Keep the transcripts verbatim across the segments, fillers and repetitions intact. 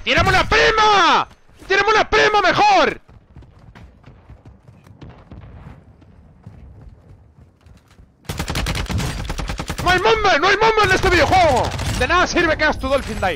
¡Tírame una prima! ¡Tírame una prima mejor! ¡No hay mamba! ¡No hay mamba en este videojuego! De nada sirve que hagas tu Dolphin Dive.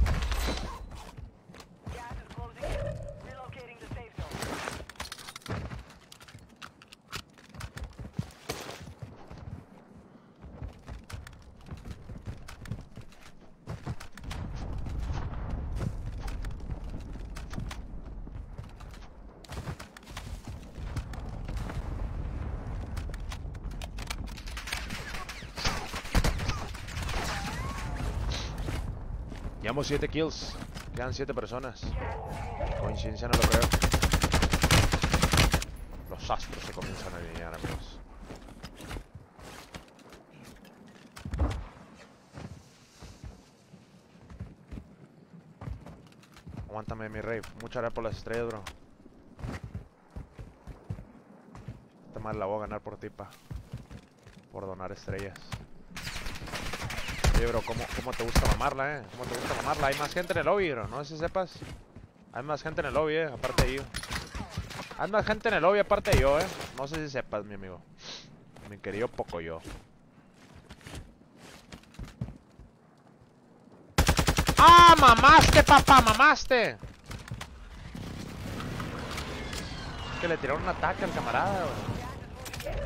Llevamos siete kills. Quedan siete personas. Coincidencia no lo creo. Los astros se comienzan a alinear, amigos. Aguántame, mi rey. Mucha gracias por las estrellas, bro. Esta madre la voy a ganar por ti, pa. Por donar estrellas. Oye, bro, ¿cómo, ¿cómo te gusta mamarla, eh? ¿Cómo te gusta mamarla? Hay más gente en el lobby, bro. No sé si sepas. Hay más gente en el lobby, eh. Aparte de yo. Hay más gente en el lobby aparte de yo, eh. No sé si sepas, mi amigo. Mi querido poco yo. ¡Ah! ¡Mamaste, papá! ¡Mamaste! Es que le tiraron un ataque al camarada, güey.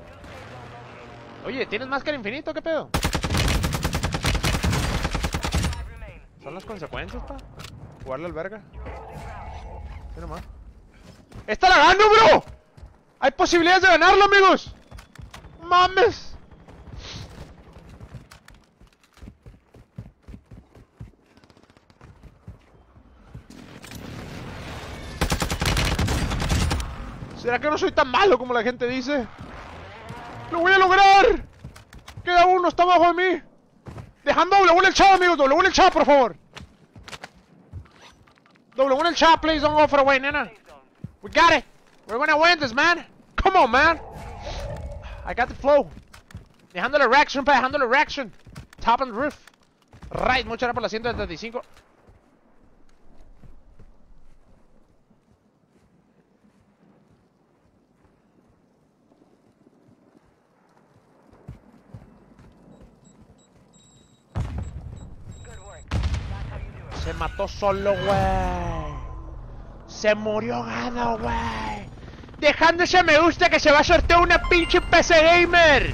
Oye, ¿tienes máscara infinito? ¿Qué pedo? Son las consecuencias, pa. Jugarle al verga. Sí, nomás. ¡Esta la gano, bro! ¡Hay posibilidades de ganarlo, amigos! ¡Mames! ¿Será que no soy tan malo como la gente dice? ¡Lo voy a lograr! Queda uno, está abajo de mí. Dejando doble uno en el chat, amigos. Doble uno en el chat, por favor. Doble uno en el chat, please. Don't go for away, nena. We got it. We're gonna win this, man. Come on, man. I got the flow. Dejando la reaction, pa. Dejando la reaction. Top on the roof. Right. Muchas gracias por la ciento setenta y cinco. Se mató solo, güey. Se murió gano, güey. Dejando ese me gusta que se va a sortear una pinche P C Gamer.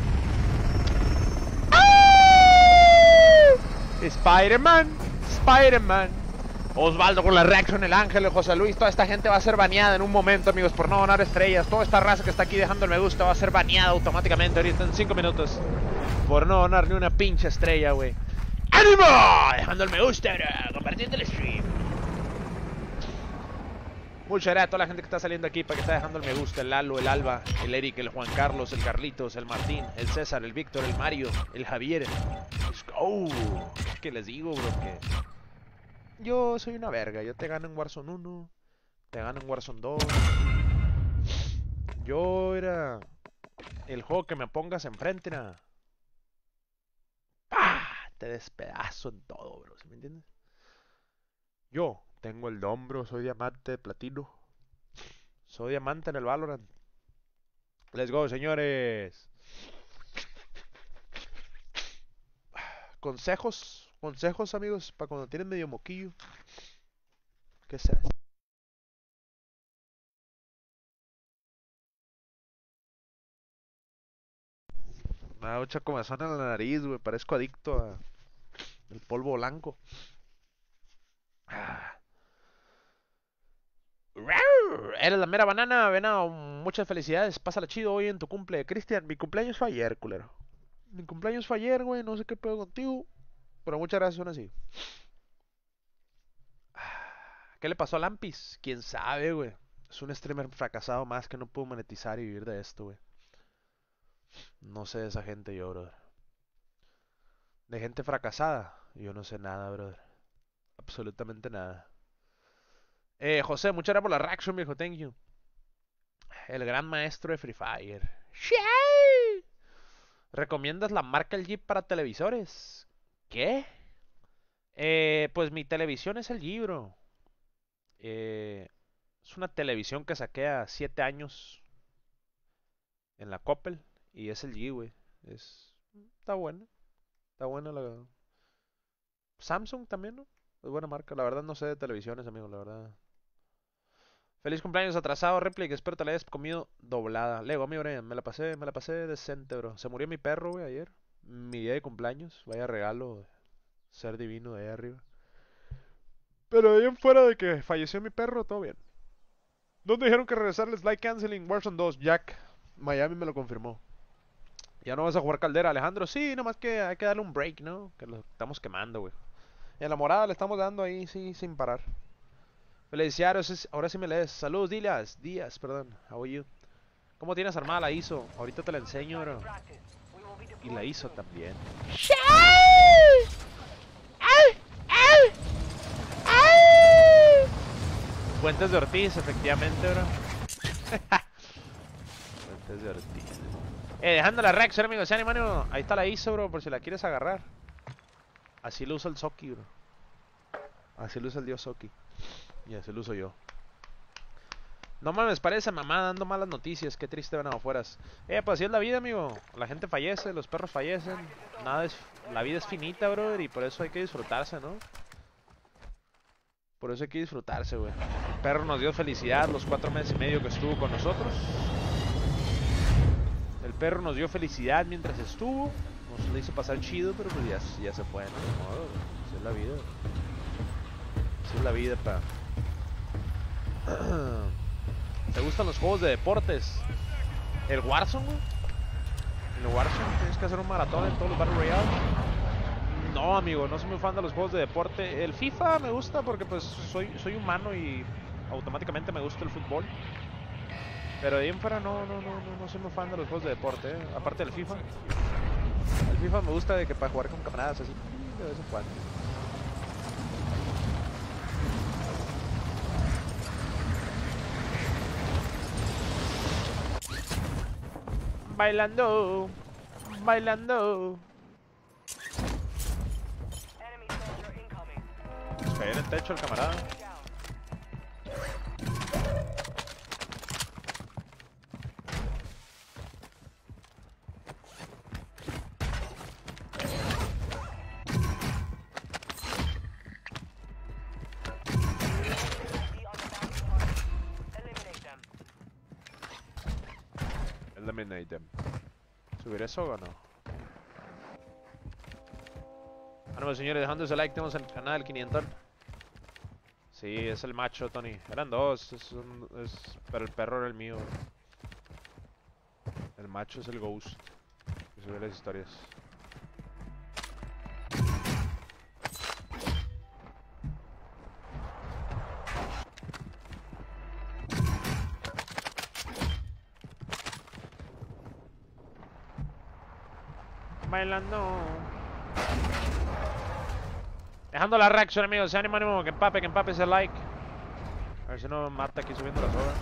¡Ah! Spider-Man, Spider-Man. Osvaldo con la reacción, el Ángel, el José Luis. Toda esta gente va a ser baneada en un momento, amigos, por no donar estrellas. Toda esta raza que está aquí dejando el me gusta va a ser baneada automáticamente ahorita en cinco minutos. Por no donar ni una pinche estrella, güey. ¡Ánimo! Dejando el me gusta, bro. Compartiendo el stream. Muchas gracias a toda la gente que está saliendo aquí para que está dejando el me gusta. El Lalo, el Alba, el Eric, el Juan Carlos, el Carlitos, el Martín, el César, el Víctor, el Mario, el Javier. Oh, ¿qué les digo, bro? Que yo soy una verga. Yo te gano en Warzone uno. Te gano en Warzone dos. Yo era el juego que me pongas enfrente, nada. ¡Pah! Te despedazo en todo, bro. ¿Sí me entiendes? Yo tengo el don, bro. Soy diamante de platino. Soy diamante en el Valorant. Let's go, señores. Consejos. Consejos, amigos, para cuando tienen medio moquillo. ¿Qué se hace? Me da mucha comezón en la nariz, güey. Parezco adicto a el polvo blanco. Ah. Eres la mera banana, venado. Muchas felicidades. Pásala chido hoy en tu cumple. Cristian, mi cumpleaños fue ayer, culero. Mi cumpleaños fue ayer, güey. No sé qué pedo contigo. Pero muchas gracias, aún así. ¿Qué le pasó a Lampis? ¿Quién sabe, güey? Es un streamer fracasado más que no pudo monetizar y vivir de esto, güey. No sé de esa gente yo, brother. De gente fracasada, yo no sé nada, brother. Absolutamente nada. Eh, José, muchas gracias por la reaction, viejo. Thank you. El gran maestro de Free Fire. ¡Shay! ¿Recomiendas la marca L G para televisores? ¿Qué? Eh, pues mi televisión es L G, bro. Eh, es una televisión que saqué a siete años en la Coppel. Y es el G, güey. Es, está buena. Está buena la... Samsung también, ¿no? Es buena marca. La verdad no sé de televisiones, amigo, la verdad. Feliz cumpleaños atrasado, Replic. Espero te la hayas comido doblada. Lego, amigo, me la pasé, me la pasé decente, bro. Se murió mi perro, güey, ayer. Mi día de cumpleaños. Vaya regalo. Ser divino de ahí arriba. Pero bien fuera de que falleció mi perro, todo bien. ¿Dónde dijeron que regresar el slide canceling? Warzone dos, Jack. Miami me lo confirmó. ¿Ya no vas a jugar Caldera, Alejandro? Sí, nomás que hay que darle un break, ¿no? Que lo estamos quemando, güey. Y a la morada le estamos dando ahí, sí, sin parar. Felicidades, ahora sí me lees. Saludos, Díaz. Díaz, perdón. How are you? ¿Cómo tienes armada la I S O? Ahorita te la enseño, bro. Y la I S O también. Fuentes de Ortiz, efectivamente, bro. Fuentes de Ortiz. Eh, dejando la reacción, amigos. Sean mano. Ahí está la I S O, bro, por si la quieres agarrar. Así lo usa el Soki, bro. Así lo usa el dios Soki. Y así lo uso yo. No mames, parece mamá dando malas noticias. Qué triste, venado, fueras. Eh, pues así es la vida, amigo. La gente fallece, los perros fallecen. Nada es... La vida es finita, brother, y por eso hay que disfrutarse, ¿no? Por eso hay que disfrutarse, güey. El perro nos dio felicidad los cuatro meses y medio que estuvo con nosotros. El perro nos dio felicidad mientras estuvo. Nos le hizo pasar chido, pero pues ya, ya se fue, ¿no? De modo, así es la vida. Así es la vida, pa. ¿Te gustan los juegos de deportes? ¿El Warzone, güey? ¿En el Warzone tienes que hacer un maratón en todos los Battle Royale? No, amigo, no soy muy fan de los juegos de deporte. El FIFA me gusta porque pues soy, soy humano y automáticamente me gusta el fútbol. Pero de ahí en fuera no, no, no, no, no soy muy fan de los juegos de deporte, ¿eh? Aparte del FIFA. El FIFA me gusta de que para jugar con camaradas así, de vez en cuando. Bailando, bailando. Se cayó en el techo el camarada. Eliminate them. ¿Subiré eso o no? Bueno, señores, dejando ese like, tenemos el canal del quinientón. Sí, es el macho, Tony. Eran dos, es un, es, pero el perro era el mío. El macho es el Ghost. Que sube las historias. Bailando. Dejando la reacción, amigos. Se ánimo, ánimo. Que empape, que empape ese like. A ver si no me mata aquí subiendo la soga.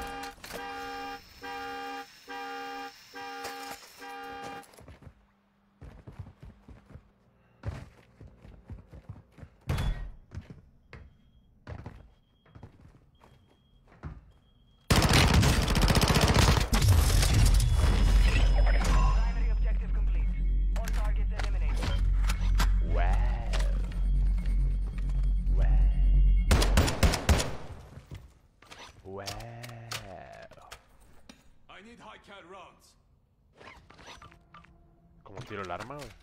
¿Cómo tiro el arma, güey?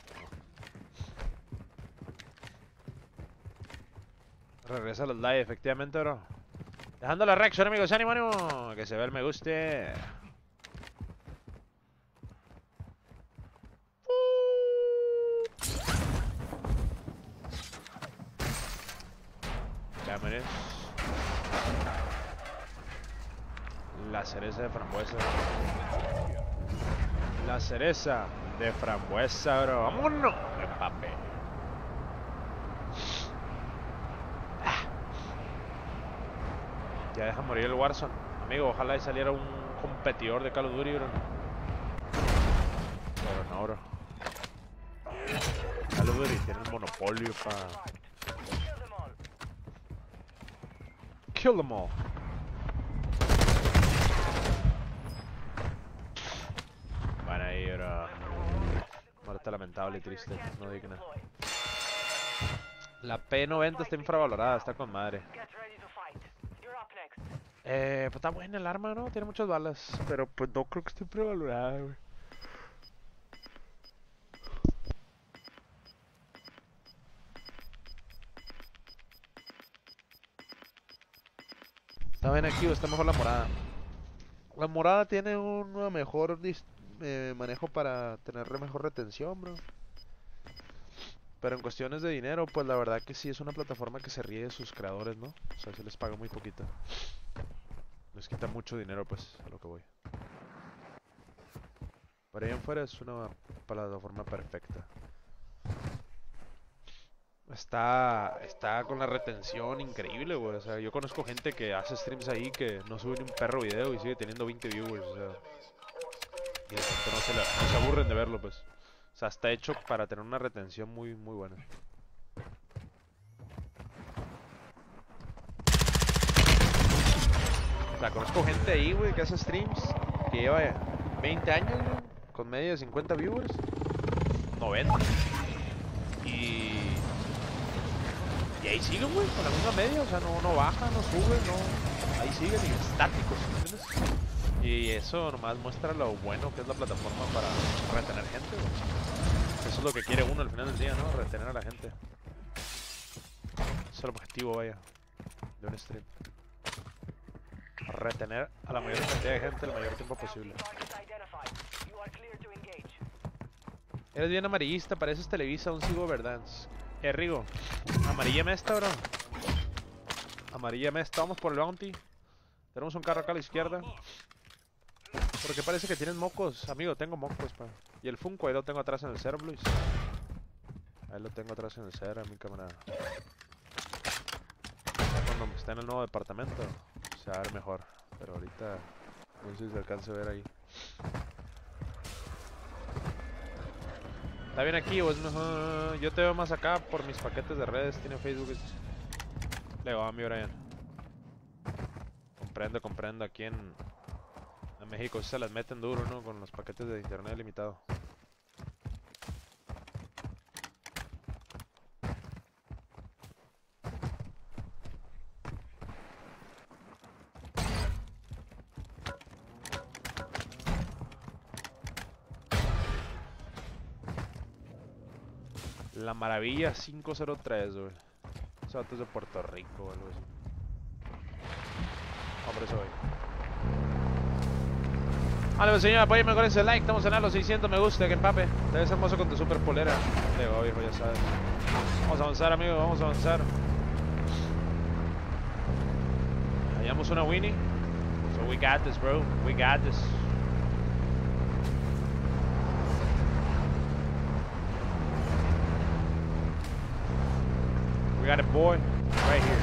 Regresa a los live, efectivamente, bro. Dejando la reacción, amigos. ¡Ánimo, ánimo! Que se ve el me guste. Cámaras. La cereza de frambuesa. La cereza de frambuesa, bro. ¡Vámonos! Empape. Ah. Ya deja morir el Warzone. Amigo, ojalá y saliera un competidor de Call of Duty, bro. Pero no, bro. Call of Duty tiene el monopolio, pa. Kill them all. Bueno, ahí era muerte lamentable y triste, no digna. La P noventa está infravalorada, está con madre. Eh, pues está buena el arma, ¿no? Tiene muchas balas, pero pues no creo que esté infravalorada, güey. Está bien aquí, o está mejor la morada. La morada tiene un mejor eh, manejo para tener mejor retención, bro. Pero en cuestiones de dinero, pues la verdad que sí es una plataforma que se ríe de sus creadores, ¿no? O sea, se les paga muy poquito. Les quita mucho dinero, pues, a lo que voy. Pero ahí en fuera es una plataforma perfecta. Está, está con la retención increíble, güey. O sea, yo conozco gente que hace streams ahí que no sube ni un perro video y sigue teniendo veinte viewers, o sea. Y la gente no se, la, no se aburren de verlo, pues. O sea, está hecho para tener una retención muy, muy buena. O sea, conozco gente ahí, güey, que hace streams que lleva veinte años, güey, con media de cincuenta viewers. noventa. Y... Y ahí siguen, güey, con la misma media, o sea, no, no baja, no sube, no... Ahí siguen y estáticos, ¿entiendes? Y eso nomás muestra lo bueno que es la plataforma para retener gente, güey. Eso es lo que quiere uno al final del día, ¿no? Retener a la gente. Ese es el objetivo, vaya, de un stream. Retener a la mayor cantidad de gente el mayor tiempo posible. Eres bien amarillista, pareces Televisa, un sigo Verdance. Eh, Rigo, amarillame esta, bro. Amarillame esta, vamos por el bounty. Tenemos un carro acá a la izquierda. Porque parece que tienes mocos, amigo, tengo mocos, pa. Y el Funko ahí lo tengo atrás en el Cero, Luis. Ahí lo tengo atrás en el Cero, mi camarada. Cuando esté en el nuevo departamento se va a ver mejor, pero ahorita no sé si se alcance a ver ahí. ¿Está bien aquí o es mejor? Yo te veo más acá por mis paquetes de redes. Tiene Facebook. Le va a mi Brian. Comprendo, comprendo. Aquí en, en México se las meten duro, ¿no? Con los paquetes de internet limitado. La Maravilla cinco cero tres, güey. Ese vato es de Puerto Rico o algo así. Hombre, eso, güey. Vale, pues señor, apóyame con ese like. Estamos en a los seiscientos me gusta, que empape. Te ves hermoso con tu super polera. Lego, viejo, ya sabes. Vamos a avanzar, amigo, vamos a avanzar. Hallamos una Winnie. So we got this, bro. We got this. We got a boy right here.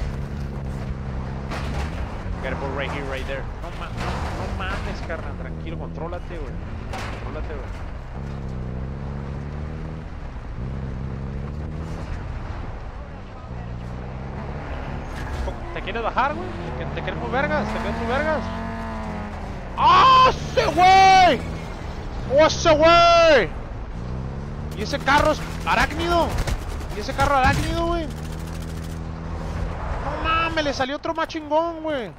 We got a boy right here, right there. No, ma no mames, carnal. Tranquilo, contrólate, güey. Contrólate, güey. ¿Te quieres bajar, güey? ¿Te, ¿Te quieres muy vergas? ¿Te quieres muy vergas? ¡Ah, ese güey! ¡Oh, ese güey! ¿Y ese carro es arácnido? ¿Y ese carro arácnido, güey? No mames, le salió otro más chingón, güey.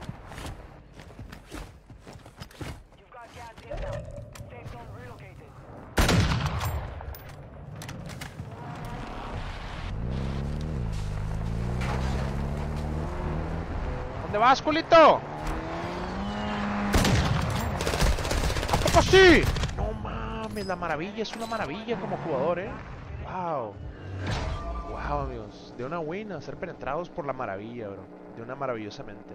¿Dónde vas, culito? ¿A poco sí? No mames, la Maravilla es una maravilla como jugador, eh. Wow. Wow, amigos. De una win a ser penetrados por la Maravilla, bro. De una maravillosamente.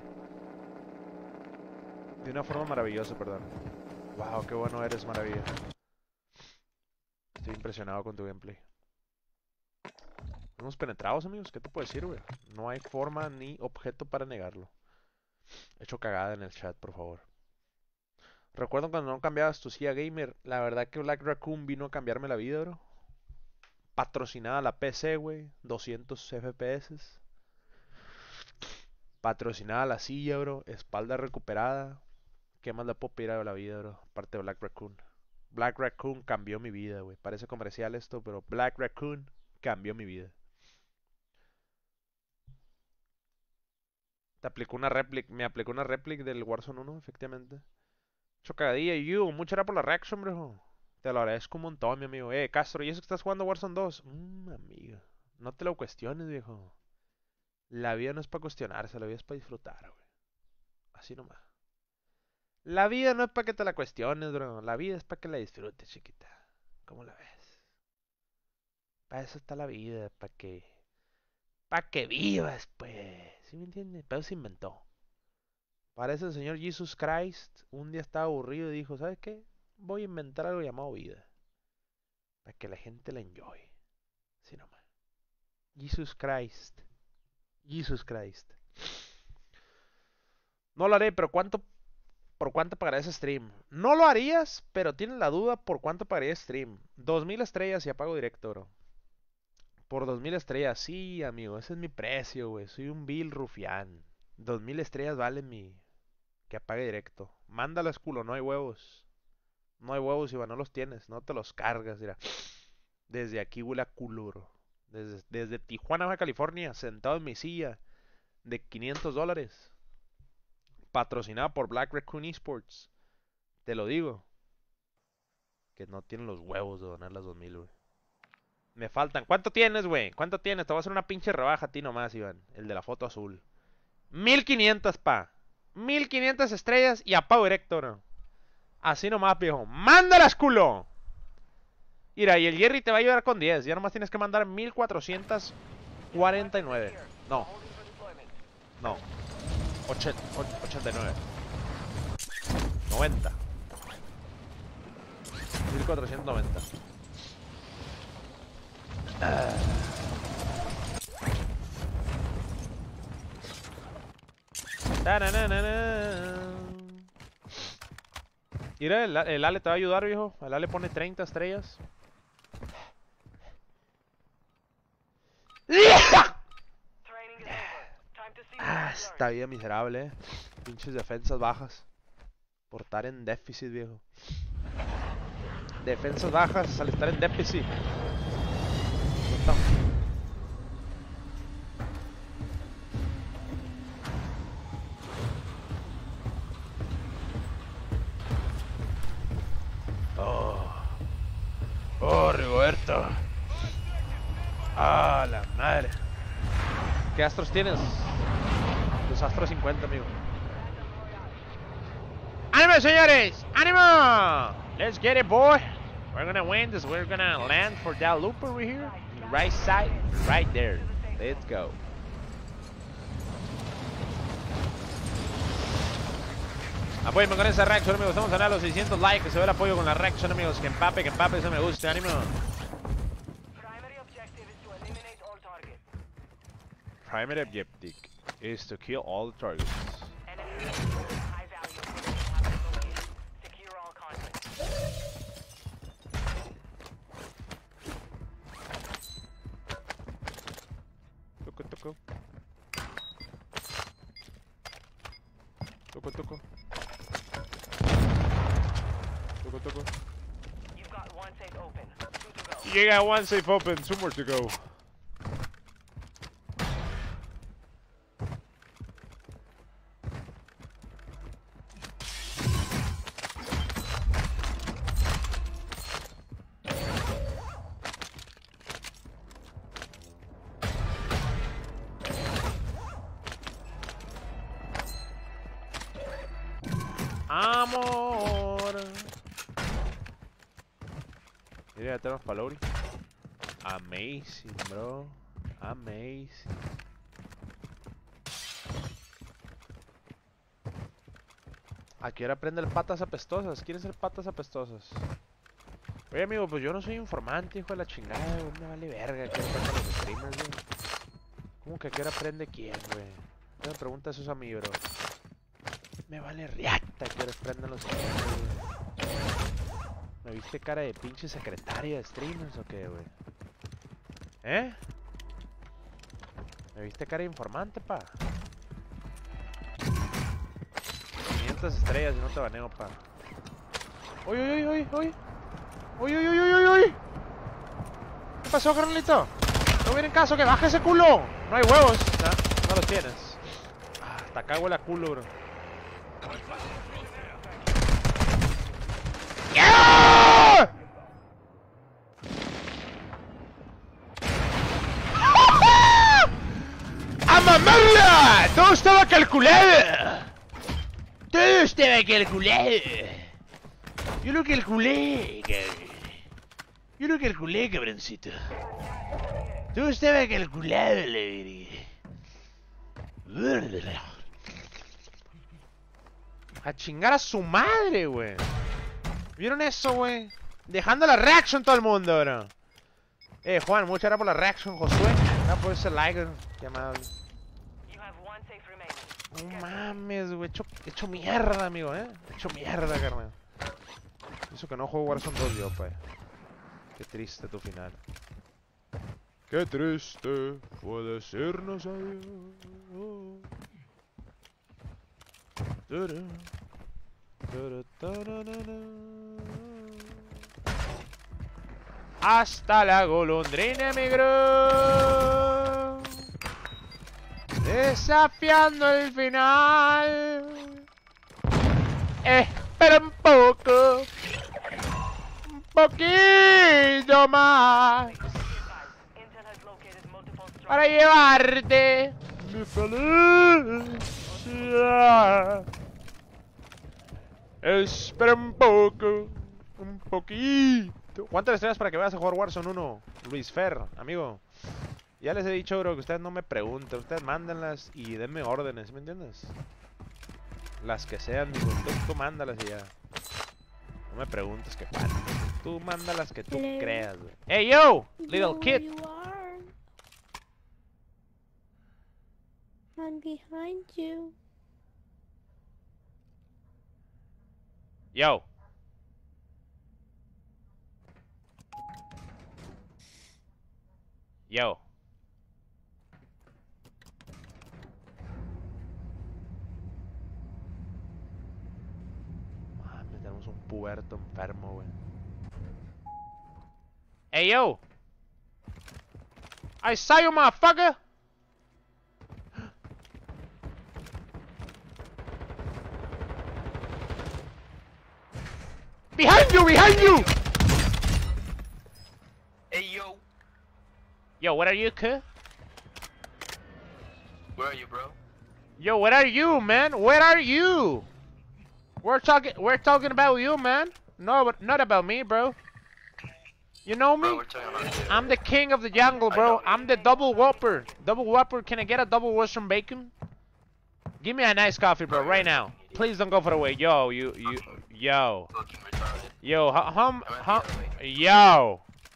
De una forma maravillosa, perdón. Wow, qué bueno eres, Maravilla. Estoy impresionado con tu gameplay. Hemos penetrados, amigos. ¿Qué te puedo decir, güey? No hay forma ni objeto para negarlo. He hecho cagada en el chat, por favor. Recuerdo cuando no cambiabas tu silla gamer. La verdad que Black Raccoon vino a cambiarme la vida, bro. Patrocinada la P C, güey. doscientos F P S. Patrocinada la silla, bro. Espalda recuperada. ¿Qué más le puedo pedir a la vida, bro? Aparte de Black Raccoon. Black Raccoon cambió mi vida, güey. Parece comercial esto, pero Black Raccoon cambió mi vida. Te aplicó una réplica. Me aplicó una réplica del Warzone uno, efectivamente. Chocagadilla, you. Mucho era por la reaction, bro. Te lo agradezco un montón, mi amigo. Eh, Castro, ¿y eso que estás jugando Warzone dos? Mmm, amigo. No te lo cuestiones, viejo. La vida no es para cuestionarse, la vida es para disfrutar, güey. Así nomás. La vida no es para que te la cuestiones, bro. La vida es para que la disfrutes, chiquita. ¿Cómo la ves? Para eso está la vida, para que... Para que vivas, pues. ¿Sí me entiendes? Pero se inventó. Para eso el señor Jesus Christ un día estaba aburrido y dijo, ¿sabes qué? Voy a inventar algo llamado vida. Para que la gente la enjoy. Así nomás. Jesus Christ. Jesus Christ. No lo haré, pero ¿cuánto... ¿Por cuánto pagaría ese stream? No lo harías, pero tienes la duda por cuánto pagaría stream. Dos mil estrellas y apago directo, bro. Por dos mil estrellas, sí, amigo. Ese es mi precio, güey. Soy un vil rufián. Dos mil estrellas vale mi... Que apague directo. Mándalas, culo. No hay huevos. No hay huevos, Iván. No los tienes. No te los cargas, mira. Desde aquí huele a culo, bro. Desde, desde Tijuana, Baja California. Sentado en mi silla. De quinientos dólares. Patrocinada por Black Raccoon Esports. Te lo digo. Que no tienen los huevos de donar las dos mil, güey. Me faltan. ¿Cuánto tienes, güey? ¿Cuánto tienes? Te voy a hacer una pinche rebaja a ti nomás, Iván. El de la foto azul. mil quinientas, pa. mil quinientas estrellas y apago directo, bro. Así nomás, viejo. ¡Mándalas, culo! Mira, y el Jerry te va a ayudar con diez. Ya nomás tienes que mandar mil cuatrocientos cuarenta y nueve. No. No. ochenta y nueve. noventa. mil cuatrocientos noventa. Ah. Mira, el, el Ale te va a ayudar, viejo. El Ale pone treinta estrellas. Ah, esta vida miserable, eh. Pinches defensas bajas. Por estar en déficit, viejo. Defensas bajas al estar en déficit. No. Oh. Oh, Rigoberto. Ah, la madre. ¿Qué astros tienes? Los astros cincuenta, amigo. ¡Ánimo, señores! ¡Ánimo! Let's get it, boy. We're gonna win this. We're gonna land for that loop over here. Right side, right there. Let's go. Apóyenme con esa reacción, amigos. Estamos a los seiscientos likes. Que se ve el apoyo con la reacción, amigos. Que empape, que empape. Eso me gusta. ¡Ánimo! Primary objective is to kill all the targets. Toco, toco. Toco, toco. Toco, toco. You got one safe open. Two to go. You got one safe open. Two more to go. Amor. Mira, ya tenemos palori. Amazing, bro. Amazing. ¿A qué hora aprende el patas apestosas? ¿Quieres ser patas apestosas? Oye, amigo, pues yo no soy informante, hijo de la chingada, güey. Me vale verga que aprende los streamers, güey. ¿Cómo que a qué hora aprende quién, güey? ¿Qué me preguntas eso a mí, bro? Me vale riata que les prendan los streamers, güey. ¿Me viste cara de pinche secretaria de streamers o qué, güey? ¿Eh? ¿Me viste cara de informante, pa? estas estrellas y no te baneo, pa. Uy, uy, uy, uy, uy. Uy, uy, uy, uy, uy, uy. ¿Qué pasó, carnalito? No viene en caso, que baje ese culo. No hay huevos. No, no los tienes. Ah, hasta acá huele a culo, bro. ¡Yeah! ¡A mamarla! Todo estaba calculado. Todo estaba calculado. Yo lo calculé, cabrón. Yo lo calculé, cabroncito. Todo estaba calculado, la verga. A chingar a su madre, güey. ¿Vieron eso, güey? Dejando la reaction todo el mundo, bro. Eh, Juan, muchas gracias por la reaction, Josué. Gracias por ese like, llamado. No mames, güey. Hecho, hecho mierda, amigo, eh. Hecho mierda, carnal. Eso que no juego Warzone dos yo, pa. Qué triste tu final. Qué triste fue decirnos adiós. Hasta la golondrina emigró, desafiando el final. Espera un poco, un poquito más, para llevarte mi felicidad. Espera un poco, un poquito. ¿Cuántas estrellas para que vayas a jugar Warzone uno? Luis Fer, amigo. Ya les he dicho, bro, que ustedes no me pregunten. Ustedes mándenlas y denme órdenes, ¿me entiendes? Las que sean, digo, tú, tú mándalas y ya. No me preguntes qué cuántas. Tú mándalas que tú Hello. creas, güey. Hey, yo, little kid. I'm behind you. Yo. Yo. Mami, tenemos un puberto enfermo, güey. Hey, yo. I saw you, motherfucker. Behind you, behind you! Hey, yo. Yo, what are you, cuh? Where are you, bro? Yo, what are you, man? Where are you? We're talking, we're talking about you, man. No, but not about me, bro. You know me? Bro, we're talking about you. I'm the king of the jungle, bro. I'm the double whopper. Double whopper. Can I get a double western bacon? Give me a nice coffee, bro, right now. Please don't go for the way. Yo, you, you, yo. Fucking retarded. Yo, how, how, how, yo.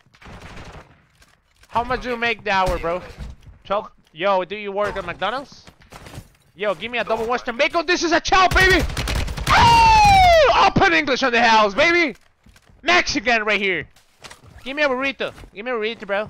How much do you make the hour, bro? twelve? Yo, do you work at McDonald's? Yo, give me a double western bacon. This is a chow, baby. Oh! Open English on the house, baby. Mexican right here. Give me a burrito. Give me a burrito, bro.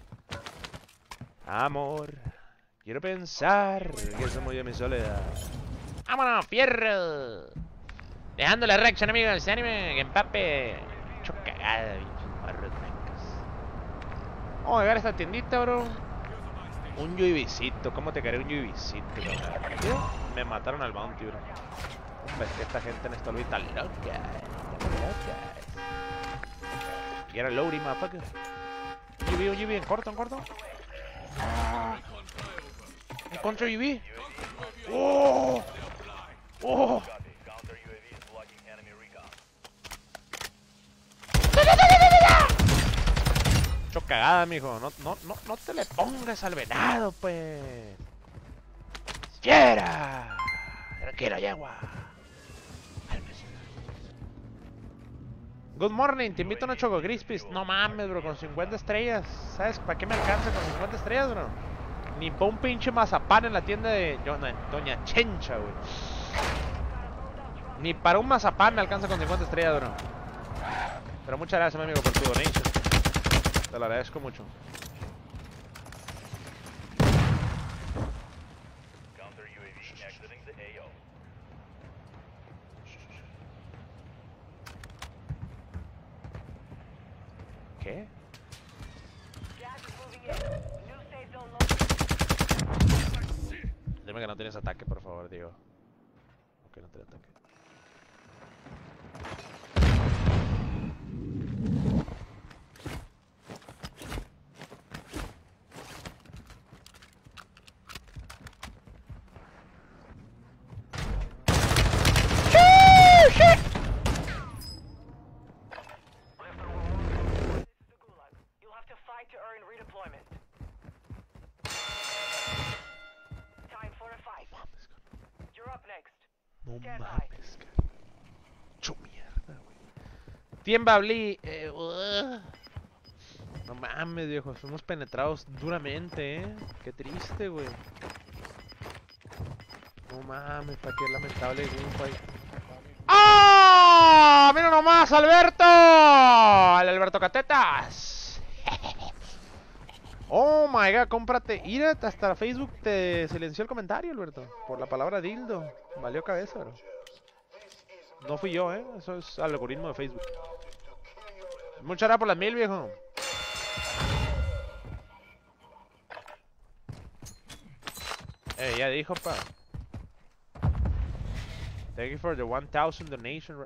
Amor, quiero pensar que somos de mi soledad. ¡Vámonos, fierro! Dejando la reacción, amigos. Anime, empape. Mucho cagada, bichos marrotecas. Vamos a llegar a esta tiendita, bro. Un U V cito. ¿Cómo te queré un U V cito, bro? Me mataron al bounty, bro. Ves que esta gente en esta órbita loca. Loca. Y era loading, motherfucker. Un U V, un U V, en corto, en corto. Ah. En contra U V. ¡Oh! ¡Oh! Mucho cagada, mijo. No, no, no, no te le pongas al venado, pues. ¡Fiera! Tranquilo, yegua. Good morning, te invito a unos Choco Crispies. No mames, bro, con cincuenta estrellas. ¿Sabes para qué me alcanza con cincuenta estrellas, bro? Ni para un pinche mazapán en la tienda de Doña Chencha, güey. Ni para un mazapán me alcanza con cincuenta estrellas, bro. Pero muchas gracias, mi amigo, por tu donation. Te lo agradezco mucho. ¿Qué? Dime que no tienes ataque, por favor, Diego. Ok, no tiene ataque. No mames, cara. Chu mierda, güey. Tiemba, Bli. Eh, uh. No mames, viejo. Fuimos penetrados duramente, eh. Qué triste, güey. No mames, pa' qué lamentable grupo ahí. ¡Ah! ¡Mira nomás, Alberto! ¡Al Alberto Catetas! Oh my god, cómprate. Ir hasta Facebook te silenció el comentario, Alberto. Por la palabra dildo. Valió cabeza, bro. No fui yo, eh. Eso es algoritmo de Facebook. Muchas gracias por las mil, viejo. Eh, ya dijo, pa. Thank you for the one thousand donation.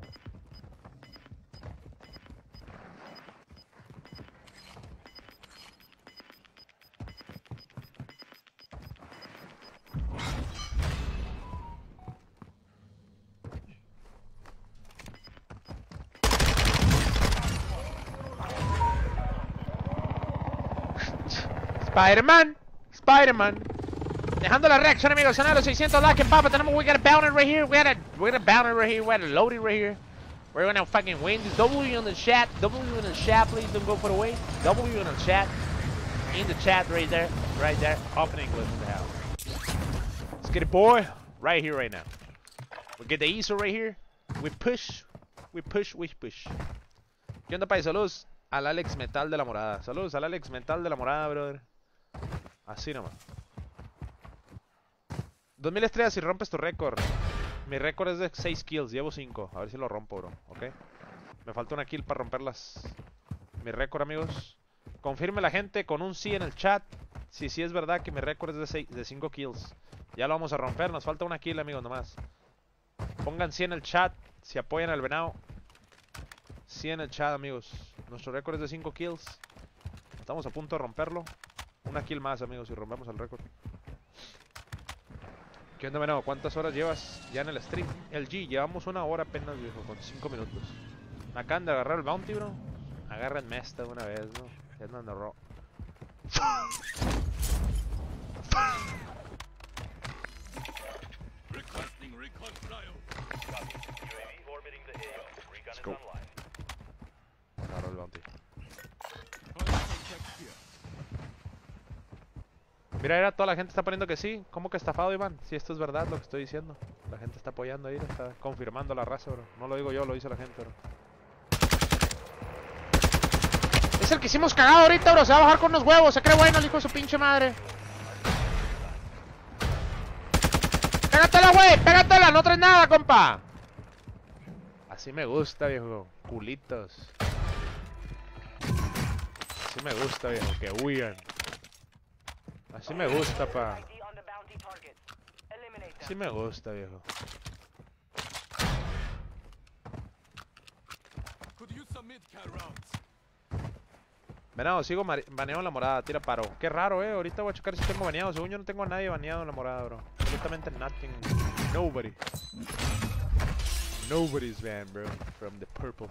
Spider-Man, Spider-Man. Dejando la reacción, amigos. Son a los seiscientos likes, papa. Tenemos, we got a bounty right here. We got a, we got a bounty right here. We got a loading right here. We're gonna fucking win this. W in the chat. W in the chat, please. Don't go for the way. W in the chat. In the chat right there. Right there. Open English in the house. Let's get it, boy. Right here, right now. We get the E S O right here. We push. We push, we push. ¿Qué onda, país? Saludos al Alex Metal de la Morada. Saludos al Alex Metal de la Morada, brother. Así nomás. dos mil estrellas y rompes tu récord. Mi récord es de seis kills, llevo cinco. A ver si lo rompo, bro. ¿Ok? Me falta una kill para romperlas. Mi récord, amigos. Confirme la gente con un sí en el chat. Si sí es verdad que mi récord es de cinco kills. Ya lo vamos a romper. Nos falta una kill, amigos, nomás. Pongan sí en el chat. Si apoyan al venado. Sí en el chat, amigos. Nuestro récord es de cinco kills. Estamos a punto de romperlo. Una kill más, amigos, y rompemos el récord. ¿Qué onda, venado? ¿Cuántas horas llevas ya en el stream? El G, llevamos una hora apenas, viejo, con cinco minutos. Me acaban de agarrar el bounty, bro. Agárrenme esta de una vez, ¿no? Ya no ando ro. Let's go. Agarró el bounty. Mira, era toda la gente está poniendo que sí. ¿Cómo que estafado, Iván? Si esto es verdad lo que estoy diciendo. La gente está apoyando ahí, está confirmando la raza, bro. No lo digo yo, lo dice la gente, bro. Es el que hicimos cagado ahorita, bro. Se va a bajar con unos huevos. Se cree bueno el hijo de su pinche madre. Pégatela, güey. Pégatela. No traes nada, compa. Así me gusta, viejo. Culitos. Así me gusta, viejo. Que huyan. Así me gusta, pa. Así me gusta, viejo. Venado, sigo baneado en la morada. Tira paro. Qué raro, eh. Ahorita voy a checar si tengo baneado. Según yo no tengo a nadie baneado en la morada, bro. Absolutamente nothing. Nobody. Nobody's banned, bro. From the purple.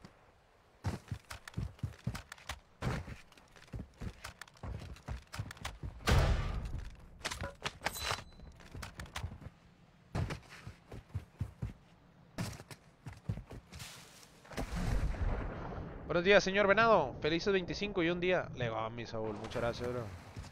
Buenos días, señor Venado. Felices veinticinco y un día. Le va a mi Saúl. Muchas gracias, bro.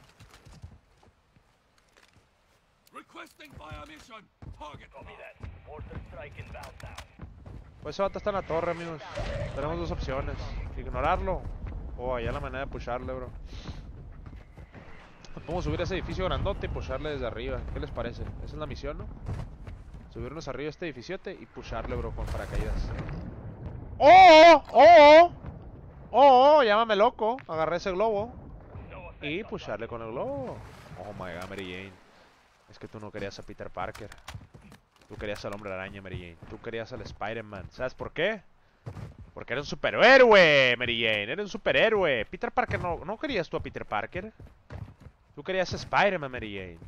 Pues ese vato está en la torre, amigos. Tenemos dos opciones. Ignorarlo o hallar la manera de pusharle, bro. Podemos subir a ese edificio grandote y pusharle desde arriba. ¿Qué les parece? Esa es la misión, ¿no? Subirnos arriba a este edificiote y pusharle, bro, con paracaídas. ¡Oh! ¡Oh! ¡Oh! O, llámame loco, agarré ese globo y pusharle con el globo. Oh my god, Mary Jane. Es que tú no querías a Peter Parker. Tú querías al Hombre Araña, Mary Jane. Tú querías al Spider-Man. ¿Sabes por qué? Porque eres un superhéroe, Mary Jane. Eres un superhéroe. Peter Parker no... ¿No querías tú a Peter Parker? Tú querías a Spider-Man, Mary Jane.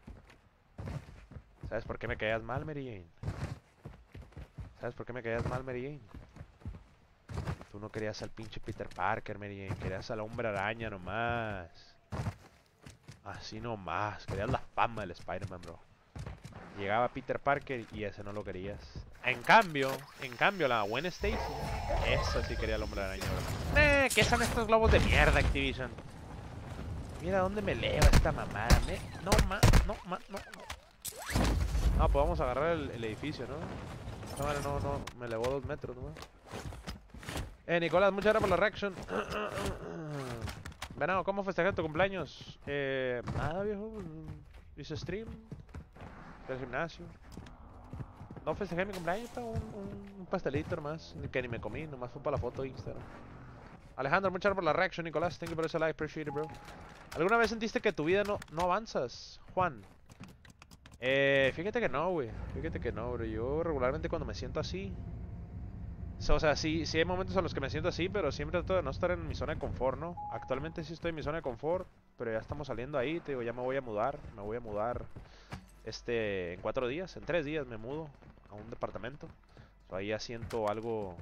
¿Sabes por qué me caías mal, Mary Jane? ¿Sabes por qué me caías mal, Mary Jane? Tú no querías al pinche Peter Parker, Mary Jane. Querías al Hombre Araña nomás. Así nomás. Querías la fama del Spider-Man, bro. Llegaba Peter Parker y ese no lo querías. En cambio, en cambio, la Gwen Stacy, esa sí quería el Hombre Araña, bro. Eh, ¿qué son estos globos de mierda, Activision? Mira dónde me eleva esta mamada. Me... No, ma, no, ma, no, no. No, pues vamos a agarrar el, el edificio, ¿no? Esta madre no, no, me elevó dos metros, ¿no? Eh, Nicolás, muchas gracias por la reaction. Venado, ¿cómo festejaste tu cumpleaños? Eh, nada, viejo. Hice stream. Fui al gimnasio. No festejé mi cumpleaños, un, un, un pastelito nomás. Que ni me comí, nomás fue para la foto de Instagram. Alejandro, muchas gracias por la reaction, Nicolás. Thank you por ese like, appreciate it, bro. ¿Alguna vez sentiste que tu vida no, no avanzas, Juan? Eh, fíjate que no, güey. Fíjate que no, bro. Yo regularmente cuando me siento así... O sea, sí, sí hay momentos en los que me siento así, pero siempre trato de no estar en mi zona de confort, ¿no? Actualmente sí estoy en mi zona de confort, pero ya estamos saliendo ahí, te digo, ya me voy a mudar. Me voy a mudar, este, en cuatro días, en tres días me mudo a un departamento. So, ahí ya siento algo...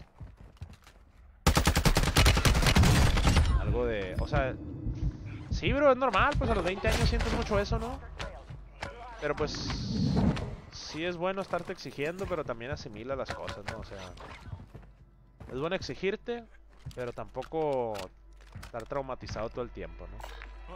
Algo de... O sea... Sí, bro, es normal, pues a los veinte años sientes mucho eso, ¿no? Pero pues... Sí es bueno estarte exigiendo, pero también asimila las cosas, ¿no? O sea... Es bueno exigirte, pero tampoco estar traumatizado todo el tiempo, ¿no?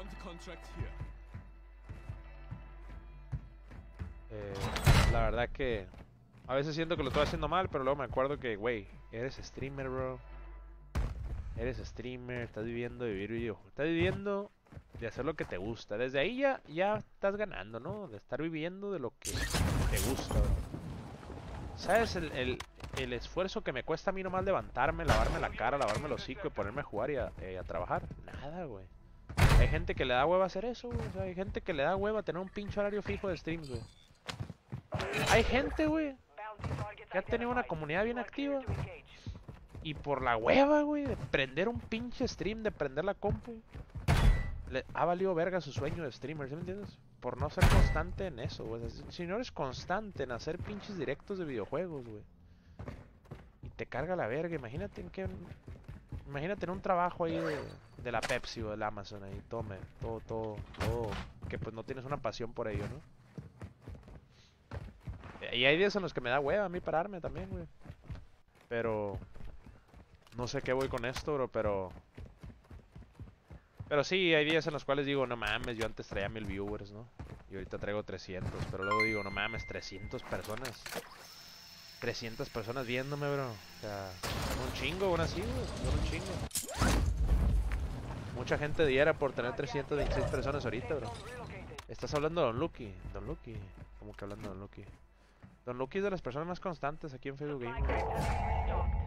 Eh, la verdad que a veces siento que lo estoy haciendo mal, pero luego me acuerdo que, güey, eres streamer, bro. Eres streamer, estás viviendo de vivir videojuegos. Estás viviendo de hacer lo que te gusta. Desde ahí ya, ya estás ganando, ¿no? De estar viviendo de lo que te gusta, bro. ¿Sabes el, el, el esfuerzo que me cuesta a mí nomás levantarme, lavarme la cara, lavarme el hocico y ponerme a jugar y a, eh, a trabajar? Nada, güey. Hay gente que le da hueva hacer eso, güey. O sea, hay gente que le da hueva tener un pinche horario fijo de streams, güey. Hay gente, güey, que ha tenido una comunidad bien activa y por la hueva, güey, de prender un pinche stream, de prender la compu, le ha valido verga su sueño de streamer, ¿sí me entiendes? Por no ser constante en eso, güey. Si no eres constante en hacer pinches directos de videojuegos, güey, y te carga la verga, imagínate en qué... Imagínate en un trabajo ahí de, de la Pepsi o del Amazon ahí, tome, todo, todo, todo, que pues no tienes una pasión por ello, ¿no? Y hay días en los que me da hueva a mí pararme también, güey. Pero... No sé qué voy con esto, bro, pero... Pero sí, hay días en los cuales digo, no mames, yo antes traía mil viewers, ¿no? Y ahorita traigo trescientos, pero luego digo, no mames, trescientas personas. trescientas personas viéndome, bro. O sea, son un chingo, aún así, güey. Son un chingo. Mucha gente diera por tener trescientas veintiséis personas ahorita, bro. Estás hablando de Don Lucky. Don Lucky. ¿Cómo que hablando de Don Lucky? Don Lucky es de las personas más constantes aquí en Facebook Gaming, bro.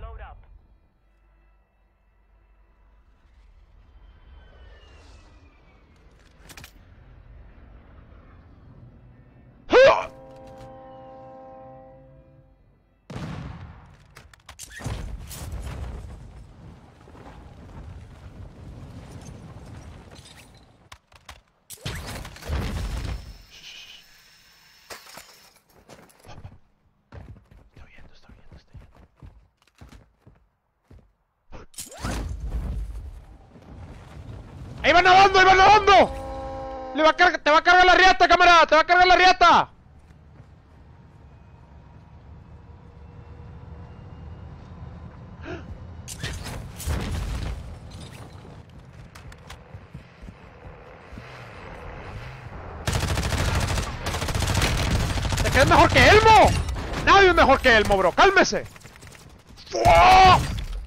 ¡Ahí van nadando! ¡Ahí van nadando! ¡Le va a cargar, ¡te va a cargar la riata, camarada! ¡Te va a cargar la riata! ¡Te quedas mejor que Elmo! ¡Nadie es mejor que Elmo, bro! ¡Cálmese! ¡Fua!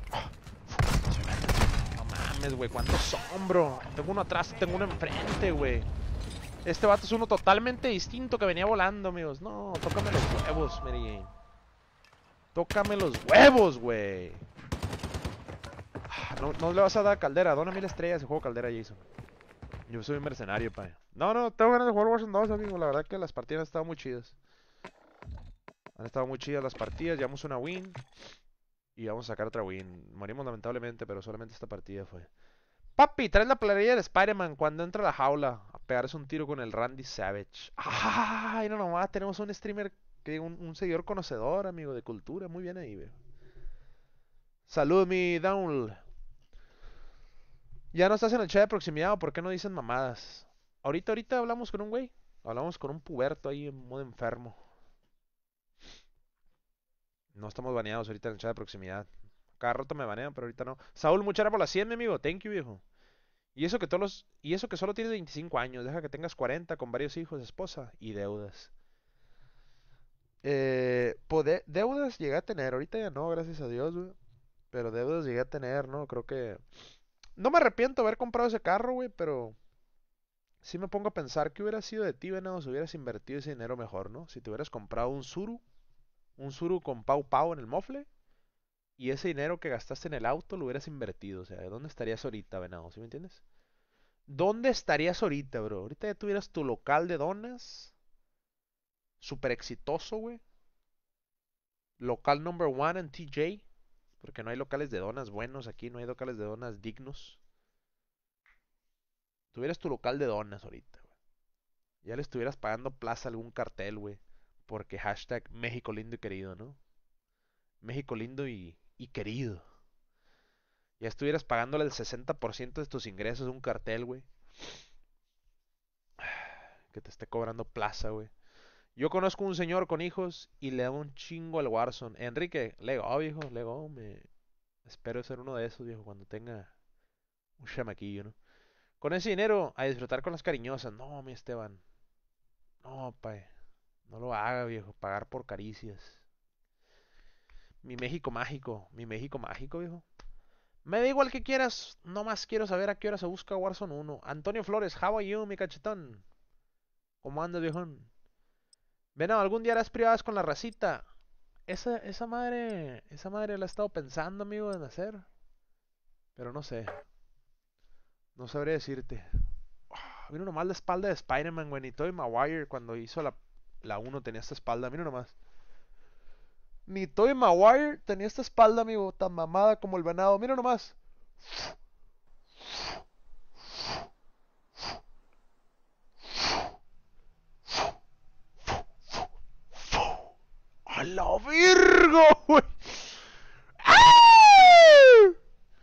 Güey, ¿cuántos son, bro? Tengo uno atrás, tengo uno enfrente, güey. Este vato es uno totalmente distinto que venía volando, amigos. No, tócame los huevos, Mary Jane. Tócame los huevos, güey. No, no le vas a dar Caldera. Dona mil estrellas y juego Caldera, Jason. Yo soy un mercenario, pa. No, no, tengo ganas de jugar Warzone dos, amigo. La verdad que las partidas han estado muy chidas. Han estado muy chidas las partidas. Llevamos una win. Y vamos a sacar otra win. Morimos lamentablemente, pero solamente esta partida fue. Papi, traes la playera de Spider-Man cuando entra a la jaula a pegarse un tiro con el Randy Savage. Ay, no nomás, tenemos un streamer, que un, un seguidor conocedor, amigo, de cultura. Muy bien ahí, veo. Salud, mi Downl. Ya no estás en el chat de proximidad, ¿por qué no dicen mamadas? Ahorita, ahorita hablamos con un güey. Hablamos con un puberto ahí en modo enfermo. No estamos baneados ahorita en el chat de proximidad. Cada rato me banean, pero ahorita no. Saúl, muchas gracias por la cien, mi amigo. Thank you, viejo. Y eso que todos los, y eso que solo tienes veinticinco años. Deja que tengas cuarenta con varios hijos, esposa y deudas. Eh, poder, deudas llegué a tener. Ahorita ya no, gracias a Dios, güey. Pero deudas llegué a tener, ¿no? Creo que... No me arrepiento de haber comprado ese carro, güey, pero... Sí me pongo a pensar que hubiera sido de ti, venado, si hubieras invertido ese dinero mejor, ¿no? Si te hubieras comprado un Suru. Un Suru con Pau Pau en el mofle. Y ese dinero que gastaste en el auto lo hubieras invertido. O sea, ¿dónde estarías ahorita, venado? ¿Sí me entiendes? ¿Dónde estarías ahorita, bro? Ahorita ya tuvieras tu local de donas. Súper exitoso, güey. Local number one en T J. Porque no hay locales de donas buenos aquí. No hay locales de donas dignos. Tuvieras tu local de donas ahorita, güey. Ya le estuvieras pagando plaza a algún cartel, güey. Porque hashtag México lindo y querido, ¿no? México lindo y, y querido. Ya estuvieras pagándole el sesenta por ciento de tus ingresos a un cartel, güey. Que te esté cobrando plaza, güey. Yo conozco un señor con hijos y le da un chingo al Warzone. Enrique, Lego, oh, viejo, Lego, me... Espero ser uno de esos, viejo, cuando tenga un chamaquillo, ¿no? Con ese dinero, a disfrutar con las cariñosas. No, mi Esteban. No, pae. No lo haga, viejo. Pagar por caricias. Mi México mágico. Mi México mágico, viejo. Me da igual que quieras. No más quiero saber a qué hora se busca Warzone uno. Antonio Flores, how are you, mi cachetón? ¿Cómo andas, viejón? Ven, algún día harás privadas con la racita. Esa, esa madre... Esa madre la he estado pensando, amigo, en hacer. Pero no sé. No sabré decirte. Oh, mira nomás la espalda de Spider-Man, güey. Ni Tobey Maguire cuando hizo la, la uno tenía esta espalda. Mira nomás. Ni Tobey Maguire tenía esta espalda, amigo. Tan mamada como el venado. Mira nomás. ¡A la virgo, güey! ¡Ah!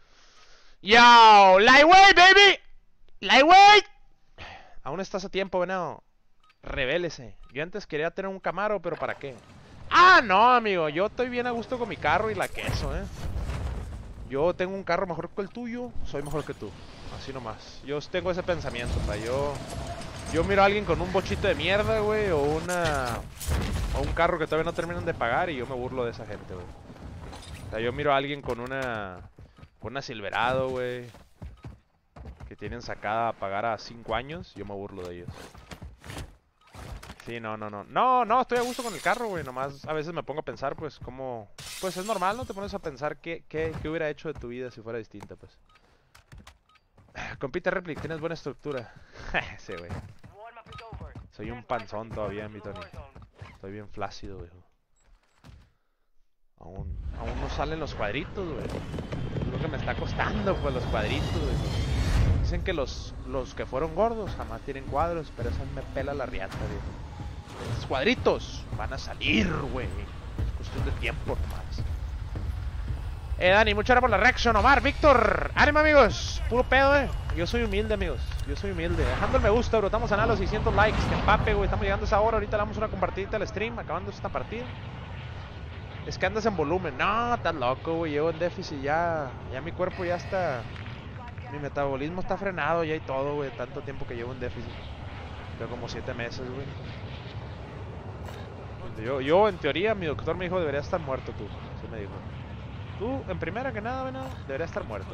¡Yo! ¡Lightweight, baby! ¡Lightweight! Aún estás a tiempo, venado. Revélese. Yo antes quería tener un Camaro, pero ¿para qué? Ah, no, amigo. Yo estoy bien a gusto con mi carro y la queso, eh. Yo tengo un carro mejor que el tuyo. Soy mejor que tú. Así nomás. Yo tengo ese pensamiento, pa. Yo... Yo miro a alguien con un bochito de mierda, güey. O una... O un carro que todavía no terminan de pagar y yo me burlo de esa gente, güey. O sea, yo miro a alguien con una... Con una Silverado, güey. Que tienen sacada a pagar a cinco años. Yo me burlo de ellos. Sí, no, no, no. No, no, estoy a gusto con el carro, güey. Nomás a veces me pongo a pensar, pues, cómo... Pues es normal, ¿no? Te pones a pensar qué, qué, qué hubiera hecho de tu vida si fuera distinta, pues. Compite Replic, tienes buena estructura. Sí, güey. Soy un panzón todavía, mi Tony. Estoy bien flácido, güey. Aún, aún no salen los cuadritos, güey. Es lo que me está costando, pues, los cuadritos, güey. Dicen que los, los que fueron gordos jamás tienen cuadros, pero eso me pela la riata, güey. Esos cuadritos van a salir, güey. Es cuestión de tiempo nomás. Eh, Dani, muchas gracias por la reacción. Omar, Víctor, ánimo, amigos. Puro pedo, eh. Yo soy humilde, amigos. Yo soy humilde. Dejando el me gusta, bro. Estamos a los seiscientos likes. Que empape, güey. Estamos llegando a esa hora. Ahorita le damos una compartidita al stream. Acabando esta partida. Es que andas en volumen. No, estás loco, güey. Llevo en déficit ya. Ya mi cuerpo ya está. Mi metabolismo está frenado ya y todo, güey. Tanto tiempo que llevo en déficit. Llevo como siete meses, güey. Yo, yo, en teoría, mi doctor me dijo: deberías estar muerto tú. Así me dijo. Tú, en primera que nada, venado, deberías estar muerto.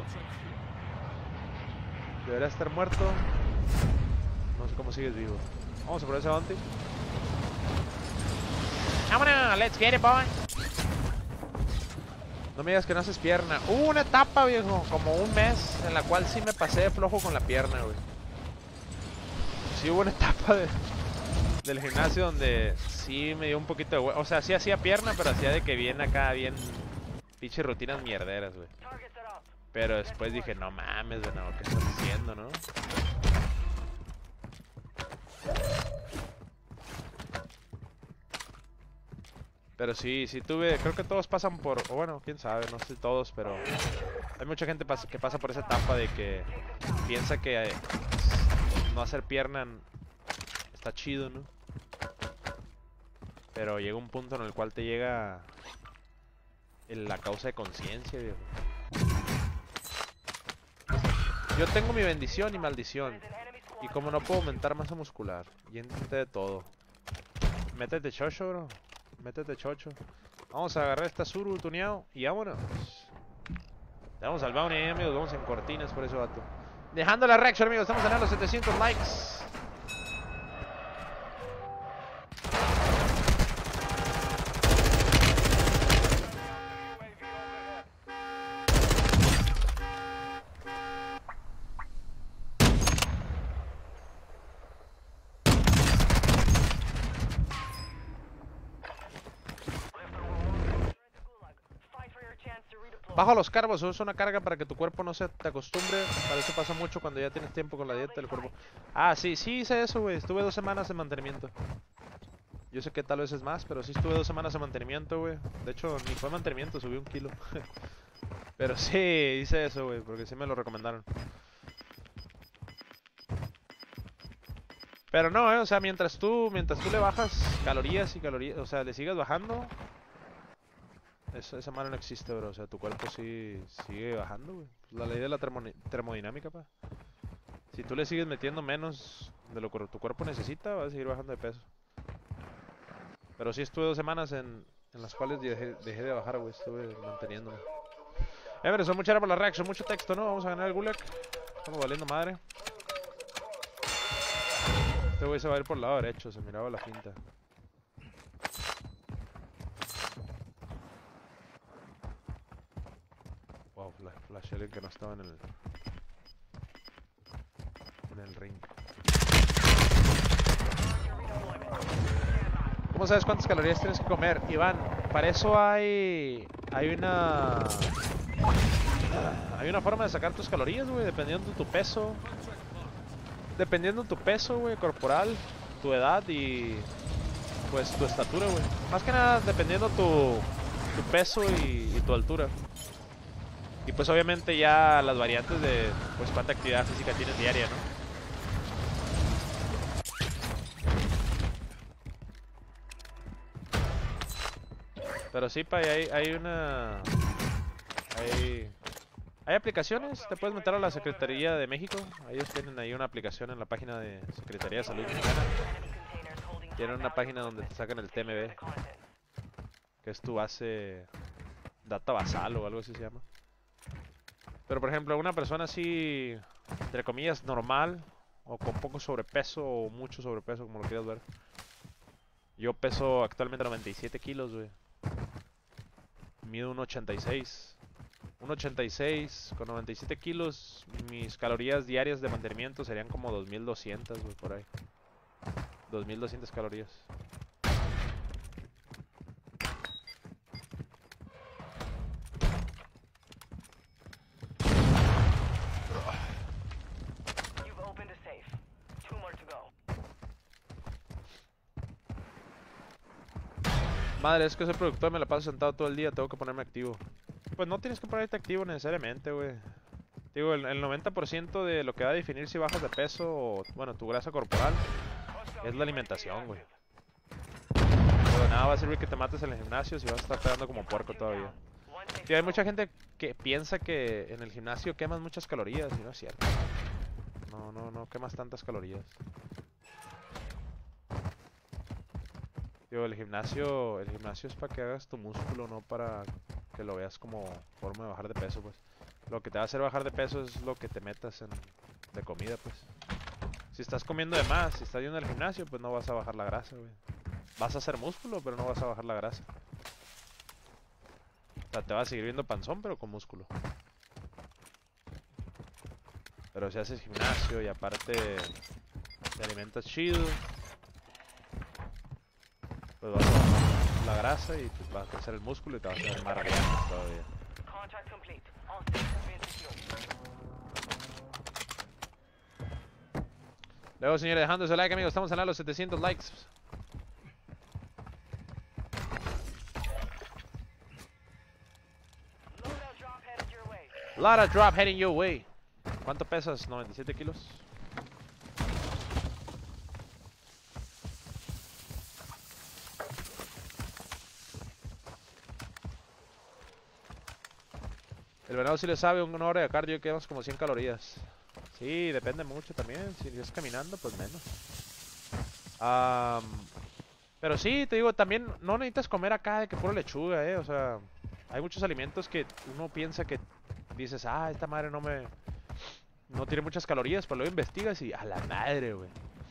Deberías estar muerto. No sé cómo sigues vivo. Vamos a por ese bounty. Vámonos, let's get it, boy. No me digas que no haces pierna. Hubo una etapa, viejo, como un mes, en la cual sí me pasé de flojo con la pierna, güey. Sí hubo una etapa de, del gimnasio donde sí me dio un poquito de hue- O sea, sí hacía pierna, pero hacía de que bien acá, bien pinche rutinas mierderas, güey. Pero después dije, no mames, güey, no, ¿qué estás haciendo, no? Pero sí, sí tuve, creo que todos pasan por, o bueno, quién sabe, no sé todos, pero hay mucha gente pas- que pasa por esa etapa de que piensa que eh, no hacer pierna está chido, ¿no? Pero llega un punto en el cual te llega el- la causa de conciencia, viejo. Yo tengo mi bendición y maldición, y como no puedo aumentar masa muscular, y intenté de todo. Métete chocho, bro. Métete chocho. Vamos a agarrar esta Zuru tuneado y vámonos. Le vamos al bounty ahí, amigos. Vamos en cortinas por eso, vato. Dejando la reacción, amigos. Estamos ganando los setecientos likes. Bajo los carbos, usa una carga para que tu cuerpo no se te acostumbre. Para eso pasa mucho cuando ya tienes tiempo con la dieta del cuerpo. Ah, sí, sí hice eso, güey. Estuve dos semanas en mantenimiento. Yo sé que tal vez es más, pero sí estuve dos semanas en mantenimiento, güey. De hecho, ni fue mantenimiento, subí un kilo. Pero sí, hice eso, güey, porque sí me lo recomendaron. Pero no, eh, o sea, mientras tú, mientras tú le bajas calorías y calorías, o sea, le sigas bajando, esa, esa madre no existe, bro. O sea, tu cuerpo sí sigue bajando, güey. La ley de la termoni- termodinámica, pa. Si tú le sigues metiendo menos de lo que tu cuerpo necesita, vas a seguir bajando de peso. Pero sí estuve dos semanas en, en las cuales dejé, dejé de bajar, güey. Estuve manteniéndome. Eh, pero son mucha hora por la reacción, mucho texto, ¿no? Vamos a ganar el gulag. Estamos valiendo madre. Este güey se va a ir por el lado derecho, se miraba la finta. Wow, flash, flash alguien que no estaba en el... En el ring. ¿Cómo sabes cuántas calorías tienes que comer? Iván, para eso hay... Hay una... Hay una forma de sacar tus calorías, güey, dependiendo de tu peso. Dependiendo de tu peso, güey, corporal, tu edad y... Pues tu estatura, güey. Más que nada dependiendo tu, tu peso y, y tu altura. Y pues obviamente ya las variantes de pues cuánta actividad física tienes diaria, ¿no? Pero sí, pa, hay, hay una... Hay... Hay aplicaciones, te puedes meter a la Secretaría de México. Ellos tienen ahí una aplicación en la página de Secretaría de Salud Mexicana. Tienen una página donde te sacan el T M B, que es tu base... Data basal o algo así se llama. Pero por ejemplo, una persona así, entre comillas, normal, o con poco sobrepeso, o mucho sobrepeso, como lo quieras ver. Yo peso actualmente noventa y siete kilos, güey. Mido uno ochenta y seis. uno ochenta y seis con noventa y siete kilos, mis calorías diarias de mantenimiento serían como dos mil doscientas, güey, por ahí. dos mil doscientas calorías. Madre, es que soy productor, me la paso sentado todo el día, tengo que ponerme activo. Pues no tienes que ponerte activo necesariamente, güey. Digo, el, el noventa por ciento de lo que va a definir si bajas de peso o, bueno, tu grasa corporal es la alimentación, güey. Pero nada va a servir que te mates en el gimnasio si vas a estar pegando como puerco todavía. Tío, hay mucha gente que piensa que en el gimnasio quemas muchas calorías y no es cierto. No, no, no quemas tantas calorías. Digo, el gimnasio, el gimnasio es para que hagas tu músculo, no para que lo veas como forma de bajar de peso, pues. Lo que te va a hacer bajar de peso es lo que te metas en, de comida, pues. Si estás comiendo de más, si estás yendo al gimnasio, pues no vas a bajar la grasa, güey. Vas a hacer músculo, pero no vas a bajar la grasa. sea, te vas a seguir viendo panzón, pero con músculo. Pero si haces gimnasio y aparte te alimentas chido, pues vas a bajar la grasa y pues vas a crecer el músculo y te vas a ver más reales todavía. Contract complete. All systems have been secured. Luego, señores, dejando ese like, amigos, estamos a los setecientos likes. Loadout drop headed your way. Lot of drop heading your way. ¿Cuánto pesas? noventa y siete kilos. El venado sí le sabe, una hora de cardio quedamos como cien calorías. Sí, depende mucho también. Si es caminando, pues menos. Um, pero sí, te digo, también no necesitas comer acá de que pura lechuga, eh. O sea, hay muchos alimentos que uno piensa que dices, ah, esta madre no me... No tiene muchas calorías, pero luego investigas y a la madre, güey.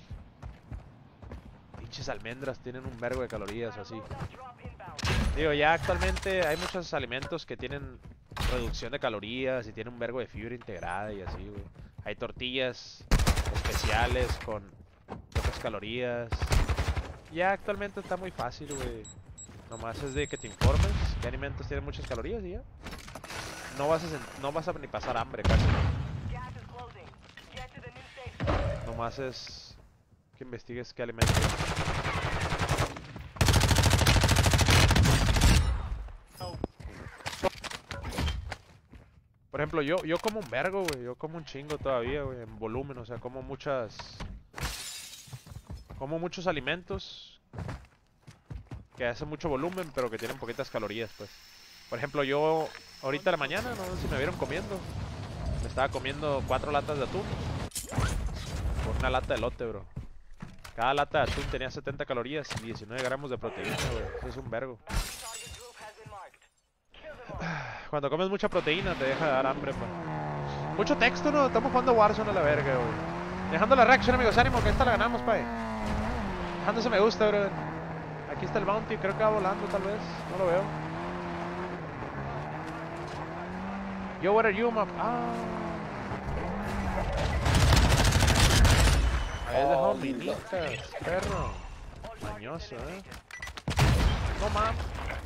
Pinches almendras tienen un vergo de calorías así. Loadout drop inbound. Digo, ya actualmente hay muchos alimentos que tienen reducción de calorías y tienen un vergo de fibra integrada y así, güey. Hay tortillas especiales con pocas calorías. Ya actualmente está muy fácil, güey. Nomás es de que te informes qué alimentos tienen muchas calorías y ya. No vas a, sen- no vas a ni pasar hambre casi. Gas is closing. Get to the new safe zone. Nomás es que investigues qué alimentos. Por ejemplo, yo, yo como un vergo, güey. Yo como un chingo todavía, güey. En volumen, o sea, como muchas... Como muchos alimentos que hacen mucho volumen, pero que tienen poquitas calorías, pues. Por ejemplo, yo ahorita a la mañana, no sé si me vieron comiendo. Me estaba comiendo cuatro latas de atún por una lata de elote, bro. Cada lata de atún tenía setenta calorías y diecinueve gramos de proteína, güey. Eso es un vergo. Target group has been marked. Kill them all. Cuando comes mucha proteína te deja de dar hambre, pa. Mucho texto, ¿no? Estamos jugando Warzone a la verga, güey. Dejando la reacción, amigos. Ánimo, que esta la ganamos, pa. Dejando ese me gusta, bro. Aquí está el bounty. Creo que va volando, tal vez. No lo veo. Yo, what are you, map? Ah. Ahí es de hominitas, perro. Mañoso, eh. No mames.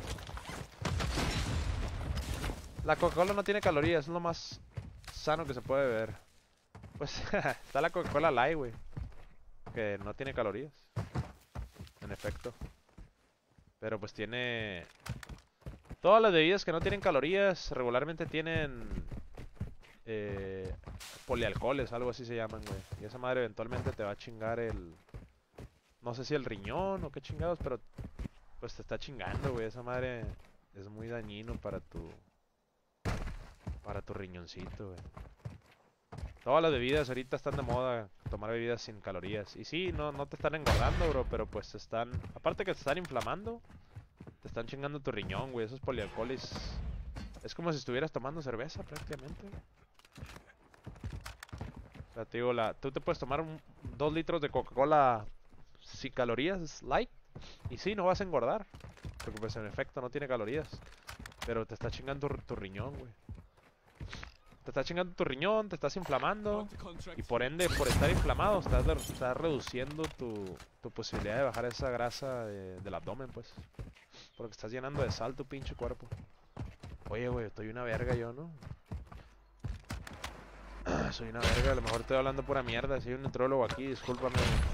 La Coca-Cola no tiene calorías, es lo más sano que se puede ver. Pues está la Coca-Cola Light, güey. Que no tiene calorías. En efecto. Pero pues tiene... Todas las bebidas que no tienen calorías regularmente tienen... Eh, polialcoholes, algo así se llaman, güey. Y esa madre eventualmente te va a chingar el... No sé si el riñón o qué chingados, pero... Pues te está chingando, güey. Esa madre es muy dañino para tu... Para tu riñoncito, güey. Todas las bebidas ahorita están de moda, tomar bebidas sin calorías. Y sí, no, no te están engordando, bro, pero pues te están... Aparte que te están inflamando, te están chingando tu riñón, güey. Esos polialcoholes... Es como si estuvieras tomando cerveza, prácticamente. O sea, te digo, la... tú te puedes tomar un... dos litros de Coca-Cola sin calorías, light. Y sí, no vas a engordar. Porque pues en efecto no tiene calorías. Pero te está chingando tu riñón, güey. Te está chingando tu riñón, te estás inflamando. Y por ende, por estar inflamado, estás, estás reduciendo tu, tu posibilidad de bajar esa grasa de, del abdomen, pues. Porque estás llenando de sal tu pinche cuerpo. Oye, güey, estoy una verga yo, ¿no? Soy una verga, a lo mejor estoy hablando pura mierda. Si hay un nutrólogo aquí, discúlpame.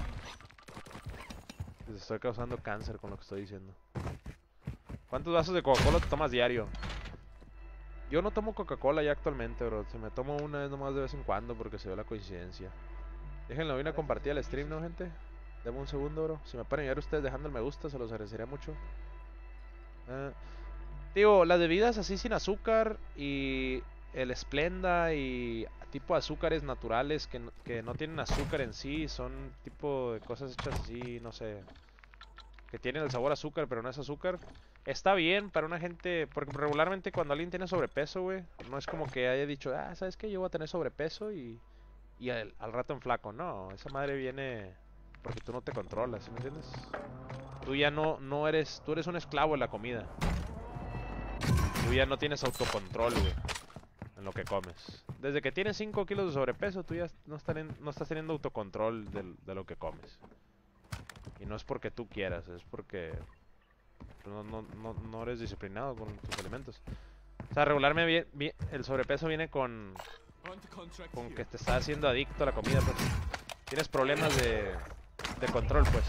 Les estoy causando cáncer con lo que estoy diciendo. ¿Cuántos vasos de Coca-Cola te tomas diario? Yo no tomo Coca-Cola ya actualmente, bro. Si me tomo una vez nomás de vez en cuando porque se dio la coincidencia. Déjenlo bien a compartir el stream, ¿no, gente? Dame un segundo, bro. Si me pueden ayudar ustedes dejando el me gusta, se los agradecería mucho. Uh, digo, las bebidas así sin azúcar y el Splenda y tipo de azúcares naturales que no, que no tienen azúcar en sí, son tipo de cosas hechas así, no sé, que tienen el sabor a azúcar pero no es azúcar. Está bien para una gente, porque regularmente cuando alguien tiene sobrepeso, güey, no es como que haya dicho, ah, ¿sabes qué? Yo voy a tener sobrepeso y, y al, al rato en flaco. No, esa madre viene porque tú no te controlas, ¿sí me entiendes? Tú ya no, no eres, tú eres un esclavo de la comida. tú ya no tienes autocontrol, güey, en lo que comes. Desde que tienes cinco kilos de sobrepeso, tú ya no, estás en- no estás teniendo autocontrol del- de, lo que comes. Y no es porque tú quieras, es porque no, no, no, no eres disciplinado con tus alimentos. O sea, regularmente vi- vi- el sobrepeso viene con, con que te estás haciendo adicto a la comida, pues. Tienes problemas de, de control, pues.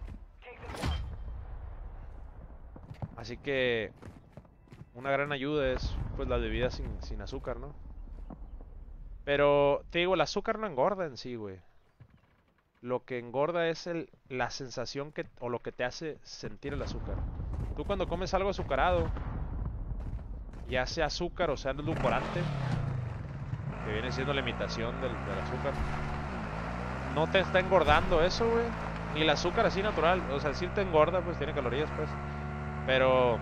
Así que una gran ayuda es, pues, las bebidas sin, sin azúcar, ¿no? Pero, te digo, el azúcar no engorda en sí, güey. Lo que engorda es el, la sensación que, o lo que te hace sentir el azúcar. Tú cuando comes algo azucarado, ya sea azúcar o sea edulcorante, que viene siendo la imitación del, del azúcar, no te está engordando eso, güey. Ni el azúcar así natural. O sea, sí te engorda, pues tiene calorías, pues. Pero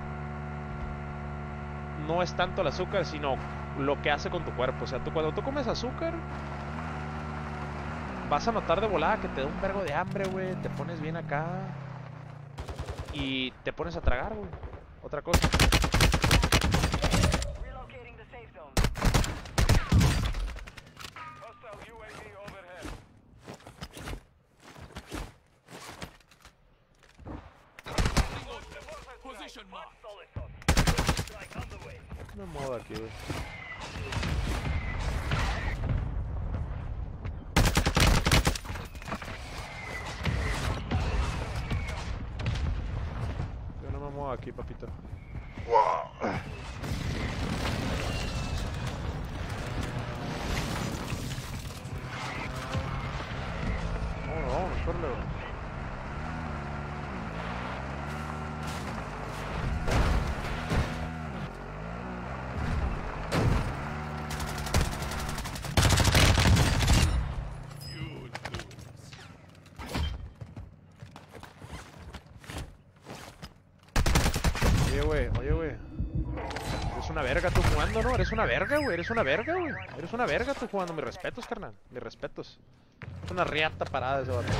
no es tanto el azúcar, sino lo que hace con tu cuerpo. O sea, tú cuando tú comes azúcar, vas a notar de volada que te da un vergo de hambre, güey. Te pones bien acá y te pones a tragar, güey. Otra cosa. Relocating the safe zone. Hostile U A V overhead. Position mark. Solid copy. Strike on the way. Me muevo aquí, güey. Yo no me muevo aquí, papito. Vámonos, vámonos, córrele, güey. Oye, güey, oye, güey. Eres una verga tú jugando, ¿no? Eres una verga, güey. Eres una verga, güey. Eres una verga tú jugando. Mis respetos, carnal. Mis respetos. Es una riata parada ese vato.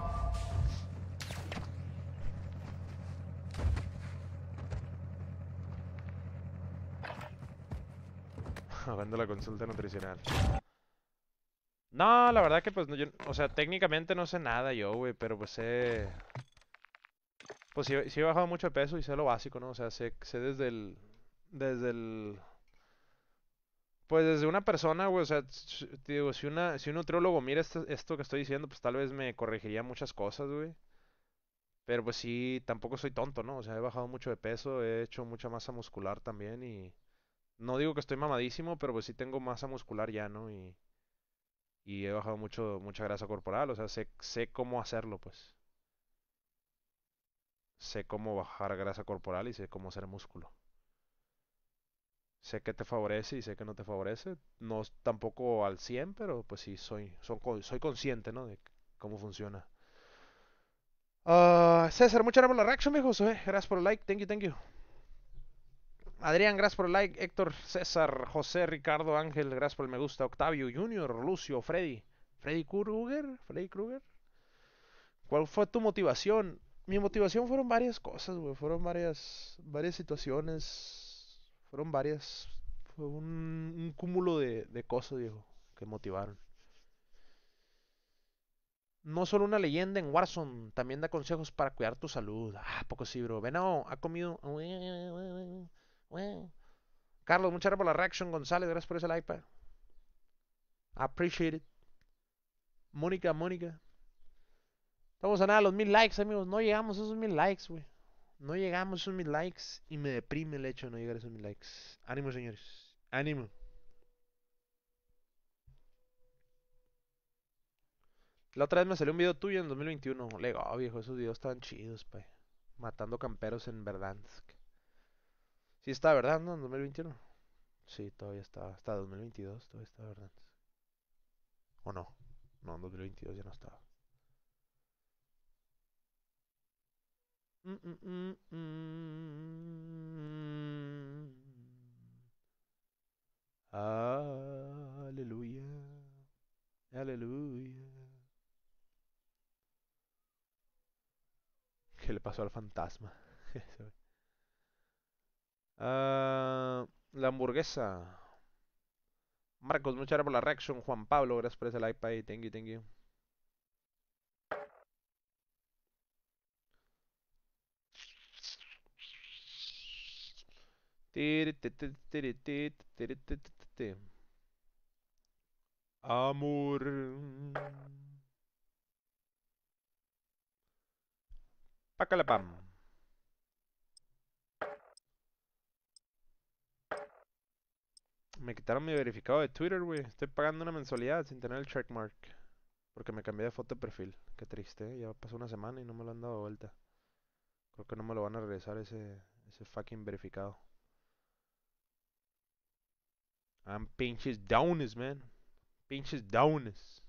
Hablando de la consulta nutricional. No, la verdad que pues, no, yo, o sea, técnicamente no sé nada yo, güey, pero pues sé... Pues sí, sí he bajado mucho de peso y sé lo básico, ¿no? O sea, sé, sé desde el... Desde el... Pues desde una persona, güey, o sea, s- te digo, si una, si un nutriólogo mira esto, esto que estoy diciendo, pues tal vez me corregiría muchas cosas, güey. Pero pues sí, tampoco soy tonto, ¿no? O sea, he bajado mucho de peso, he hecho mucha masa muscular también y... No digo que estoy mamadísimo, pero pues sí tengo masa muscular ya, ¿no? Y, y he bajado mucho, mucha grasa corporal, o sea, sé, sé cómo hacerlo, pues. Sé cómo bajar grasa corporal y sé cómo hacer músculo. Sé que te favorece y sé que no te favorece. No es tampoco al cien, pero pues sí, soy, son con- soy consciente, ¿no? De cómo funciona. Ah, César, muchas gracias por la reacción, mijo. Eh. Gracias por el like. Thank you, thank you. Adrián, gracias por el like. Héctor, César, José, Ricardo, Ángel, gracias por el me gusta. Octavio, Junior, Lucio, Freddy. Freddy Krueger, Freddy Krueger. ¿Cuál fue tu motivación? Mi motivación fueron varias cosas, güey. Fueron varias, varias situaciones. Fueron varias. Fue un, un cúmulo de, de cosas, viejo, que motivaron. No solo una leyenda en Warzone, también da consejos para cuidar tu salud. Ah, poco sí, bro. Venado, ha comido. Carlos, muchas gracias por la reaction. González, gracias por ese like, pa. Appreciate it. Mónica, Mónica. Estamos a nada de los mil likes, amigos. No llegamos a esos mil likes, güey. No llegamos a esos mil likes y me deprime el hecho de no llegar a esos mil likes. Ánimo, señores. Ánimo. La otra vez me salió un video tuyo en dos mil veintiuno. Lego, viejo, esos videos estaban chidos, pa. Matando camperos en Verdansk. Sí está, ¿verdad? ¿No? En dos mil veintiuno. Sí, todavía está. Hasta dos mil veintidós todavía está Verdansk. ¿O no? No, en dos mil veintidós ya no estaba. Mm, mm, mm, mm. Aleluya. Aleluya. ¿Qué le pasó al fantasma? Ah, la hamburguesa. Marcos, muchas gracias por la reaction. Juan Pablo, gracias por ese like, pay. Thank you, thank you. Tiri, ti, ti, tiri, ti, tiri, ti, ti, ti, ti. Amor. Pácale pam. Me quitaron mi verificado de Twitter, güey. Estoy pagando una mensualidad sin tener el checkmark. Porque me cambié de foto de perfil. Qué triste, ¿eh? Ya pasó una semana y no me lo han dado de vuelta. Creo que no me lo van a regresar ese, ese fucking verificado. I'm pinches downes, man. Pinches downes.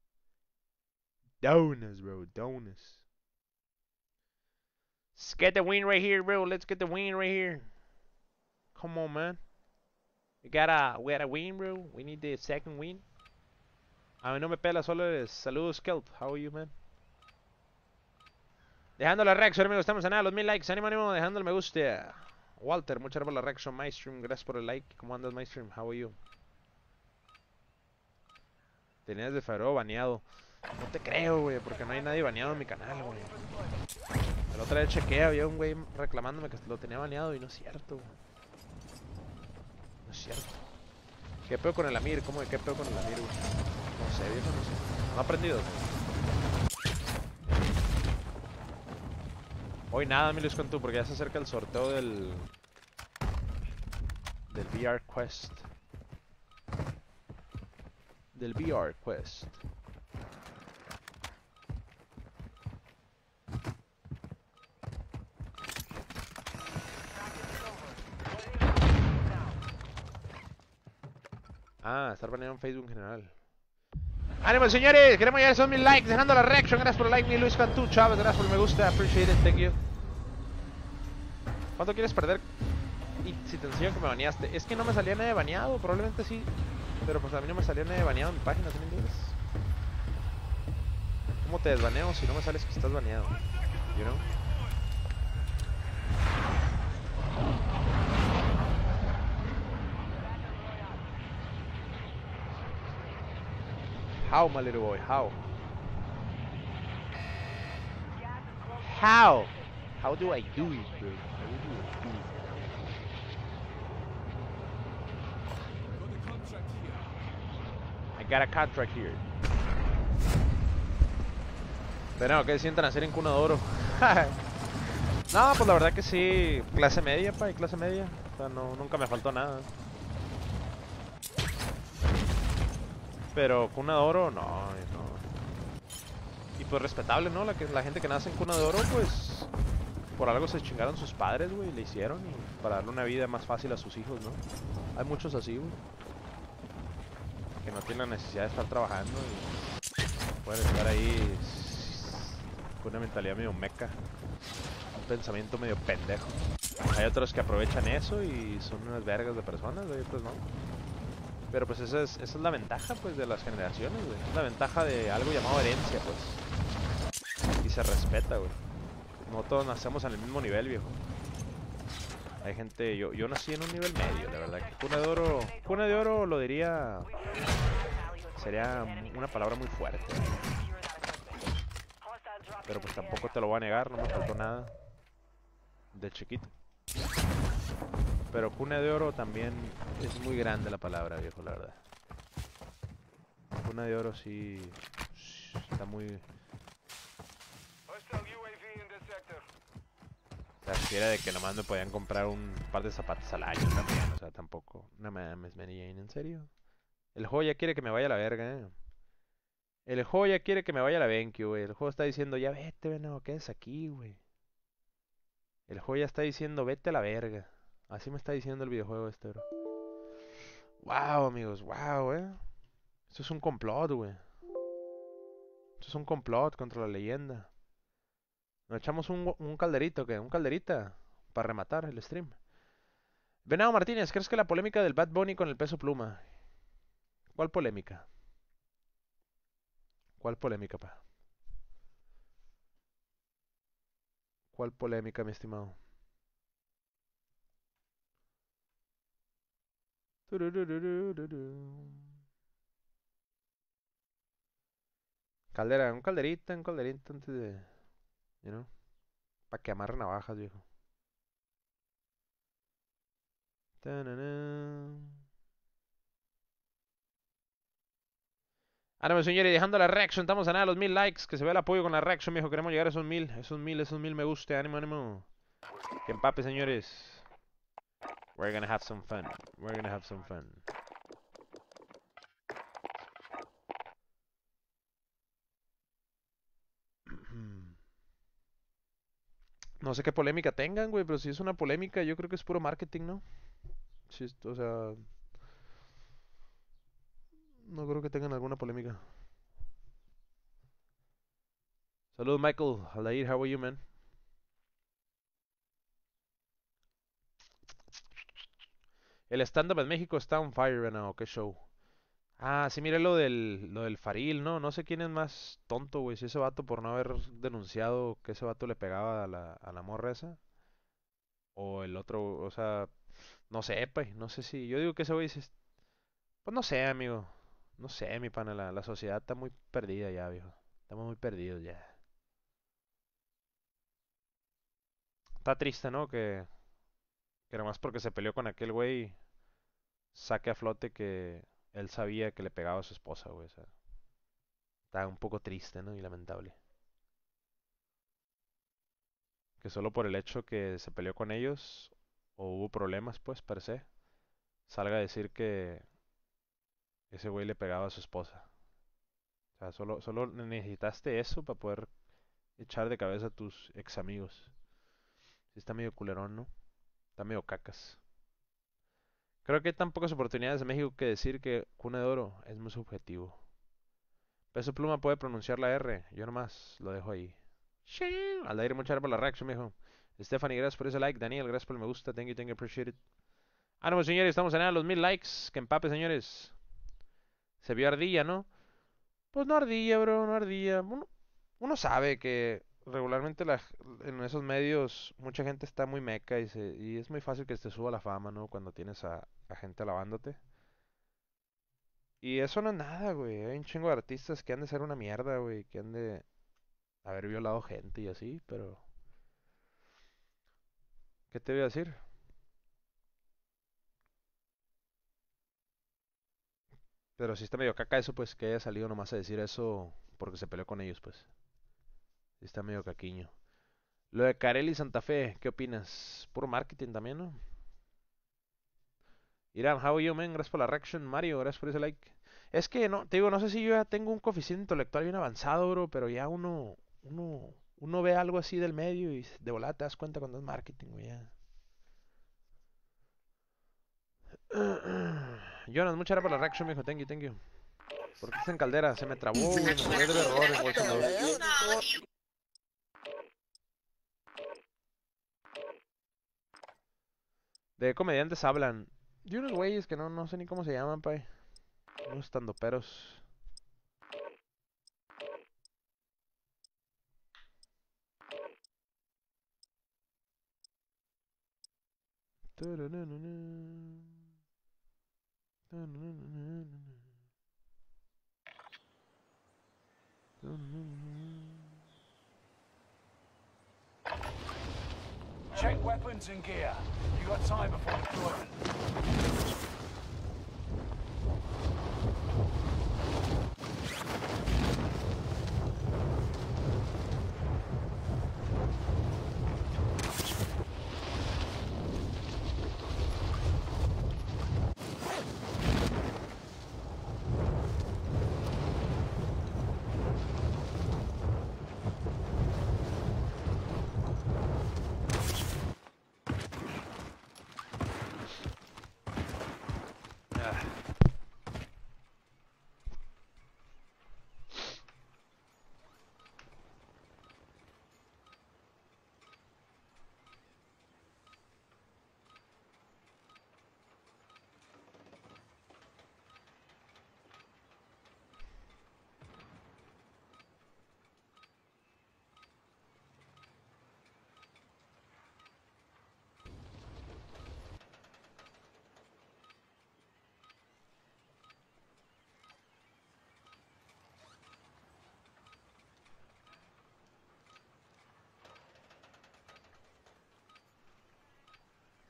Downes, bro. Downes. Let's get the win right here, bro. Let's get the win right here. Come on, man. We gotta, we gotta win, bro. We need the second win. A mí no me pela, solo es saludos, Kelp. How are you, man? Dejando la reacción, amigos. Estamos a nada, los mil likes. Ánimo, ánimo, dejando el me gusta. Walter, muchas gracias por la reacción. MyStream, gracias por el like. ¿Cómo andas, MyStream? How are you? Tenías de febrero baneado. No te creo, güey, porque no hay nadie baneado en mi canal, güey. La otra vez chequeé, había un güey reclamándome que lo tenía baneado y no es cierto, güey. No es cierto. ¿Qué pedo con el Amir? ¿Cómo de qué pedo con el Amir, güey? No sé, viejo, no sé. No he aprendido. Hoy nada, mi Luis con tú, porque ya se acerca el sorteo del... Del V R Quest. Del V R Quest. Ah, estar baneado en Facebook en general. ¡Ánimo, señores! Queremos llegar a esos mil likes, dejando la reaction. Gracias por el like, mi Luis Cantú, Chávez. Gracias por el me gusta. Appreciate it, thank you. ¿Cuánto quieres perder? Y si te enseño que me baneaste. Es que no me salía nada de baneado, probablemente sí. Pero pues a mí no me salía nada de baneado en mi página, ¿sí me entiendes? ¿Cómo te desbaneo si no me sales que estás baneado? You know? How, my little boy? How? How? How do I do it, bro? How do I do it? I got a contract here. Pero no, ¿qué sientan hacer en Cuna de Oro? No, pues la verdad que sí, clase media, pa, y clase media. O sea, no, nunca me faltó nada. Pero Cuna de Oro, no, no. Y pues respetable, ¿no? La, que, la gente que nace en Cuna de Oro, pues por algo se chingaron sus padres, güey, le hicieron y para darle una vida más fácil a sus hijos, ¿no? Hay muchos así, güey, que no tienen la necesidad de estar trabajando y pueden estar ahí con una mentalidad medio meca, un pensamiento medio pendejo. Hay otros que aprovechan eso y son unas vergas de personas, güey, pues no. Pero pues esa es, esa es la ventaja, pues, de las generaciones, güey. Es la ventaja de algo llamado herencia, pues. Y se respeta, güey. No todos nacemos en el mismo nivel, viejo. Hay gente... Yo, yo nací en un nivel medio, la verdad. Que Cuna de Oro... Cuna de Oro lo diría... Sería una palabra muy fuerte. Pero pues tampoco te lo voy a negar, no me faltó nada. De chiquito. Pero Cuna de Oro también es muy grande la palabra, viejo, la verdad. Cuna de Oro sí... Está muy... Se refiere de que nomás me podían comprar un par de zapatos al año también, o sea, tampoco. No mames, Manny Jane, ¿en serio? El juego ya quiere que me vaya a la verga, eh. El juego ya quiere que me vaya a la BenQ, güey. El juego está diciendo, ya vete, venado, ¿qué es aquí, güey? El juego ya está diciendo, vete a la verga. Así me está diciendo el videojuego este, bro. Wow, amigos, wow, eh. Esto es un complot, güey. Esto es un complot contra la leyenda. Nos echamos un, un calderito, ¿qué? Un calderita para rematar el stream. Venado Martínez, ¿crees que la polémica del Bad Bunny con el Peso Pluma? ¿Cuál polémica? ¿Cuál polémica, pa? ¿Cuál polémica, mi estimado? Turururururu. Caldera, un calderita, un calderita antes de, you know, para que amarre navajas, viejo. Tanana. Ánimo, señores, dejando la reaction, estamos a nada de los mil likes, que se ve el apoyo con la reaction, viejo, queremos llegar a esos mil, esos mil, esos mil me gusta, ánimo, ánimo. Que empape, señores. We're gonna have some fun, we're gonna have some fun. No sé qué polémica tengan, güey, pero si es una polémica, yo creo que es puro marketing, ¿no? Sí, o sea, no creo que tengan alguna polémica. Saludos, Michael. Aldair, how are you, man? El stand-up en México está on fire right now, qué show. Ah, sí, mire lo del, lo del Faril, ¿no? No sé quién es más tonto, güey. Si ese vato por no haber denunciado que ese vato le pegaba a la, a la morra esa. O el otro, o sea, no sé, pues, no sé si. Yo digo que ese güey dice. Pues no sé, amigo. No sé, mi pana, la, la sociedad está muy perdida ya, viejo. Estamos muy perdidos ya. Está triste, ¿no? Que, que nomás porque se peleó con aquel güey, saque a flote que él sabía que le pegaba a su esposa, güey. O sea, está un poco triste, ¿no? Y lamentable. Que solo por el hecho que se peleó con ellos, o hubo problemas, pues, per se, salga a decir que ese güey le pegaba a su esposa. O sea, solo, solo necesitaste eso para poder echar de cabeza a tus ex amigos. Sí está medio culerón, ¿no? Está medio cacas. Creo que hay tan pocas oportunidades en México que decir que Cuna de Oro es muy subjetivo. Peso Pluma puede pronunciar la R, yo nomás lo dejo ahí. Al aire, muchas gracias por la reacción, mijo. Stephanie, gracias por ese like. Daniel, gracias por el me gusta. Thank you, thank you, appreciate it. Ánimo, señores, estamos en los mil likes. Que empape, señores. Se vio ardilla, ¿no? Pues no ardilla, bro, no ardilla. Uno, uno sabe que regularmente la, en esos medios mucha gente está muy meca y, se, y es muy fácil que te suba la fama, ¿no? Cuando tienes a, a gente alabándote. Y eso no es nada, güey. Hay un chingo de artistas que han de ser una mierda, güey. Que han de haber violado gente y así, pero... ¿Qué te voy a decir? Pero si está medio caca eso, pues que haya salido nomás a decir eso porque se peleó con ellos, pues. Sí está medio caquiño. Lo de Carelli Santa Fe, ¿qué opinas? Puro marketing también, ¿no? Irán, how are you, man? Gracias por la reaction. Mario, gracias por ese like. Es que, no, te digo, no sé si yo ya tengo un coeficiente intelectual bien avanzado, bro, pero ya uno, uno, uno ve algo así del medio y de volada te das cuenta cuando es marketing, güey, ya. Jonas, muchas gracias por la reaction, mijo. Thank you, thank you. ¿Por qué está en caldera? Se me trabó, güey. Me salió del error en Warzone dos. De comediantes hablan. De unos güeyes que no, no sé ni cómo se llaman, pay. Unos estandoperos. Check weapons and gear. You got time before deployment.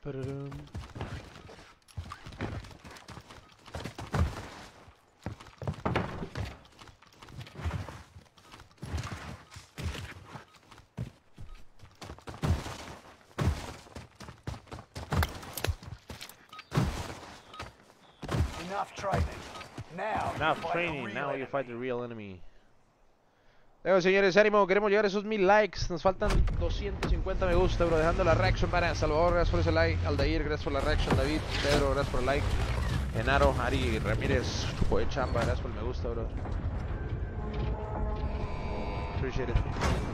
Pararum. Enough training. Now, Now you fight the training, real now you enemy. fight the real enemy. Luego, señores, ánimo, queremos llegar a esos mil likes. Nos faltan doscientos cincuenta me gusta, bro. Dejando la reaction para Salvador, gracias por ese like. Aldair, gracias por la reaction. David, Pedro, gracias por el like. Enaro, Ari, Ramírez, Joe Chamba, gracias por el me gusta, bro. Appreciate it.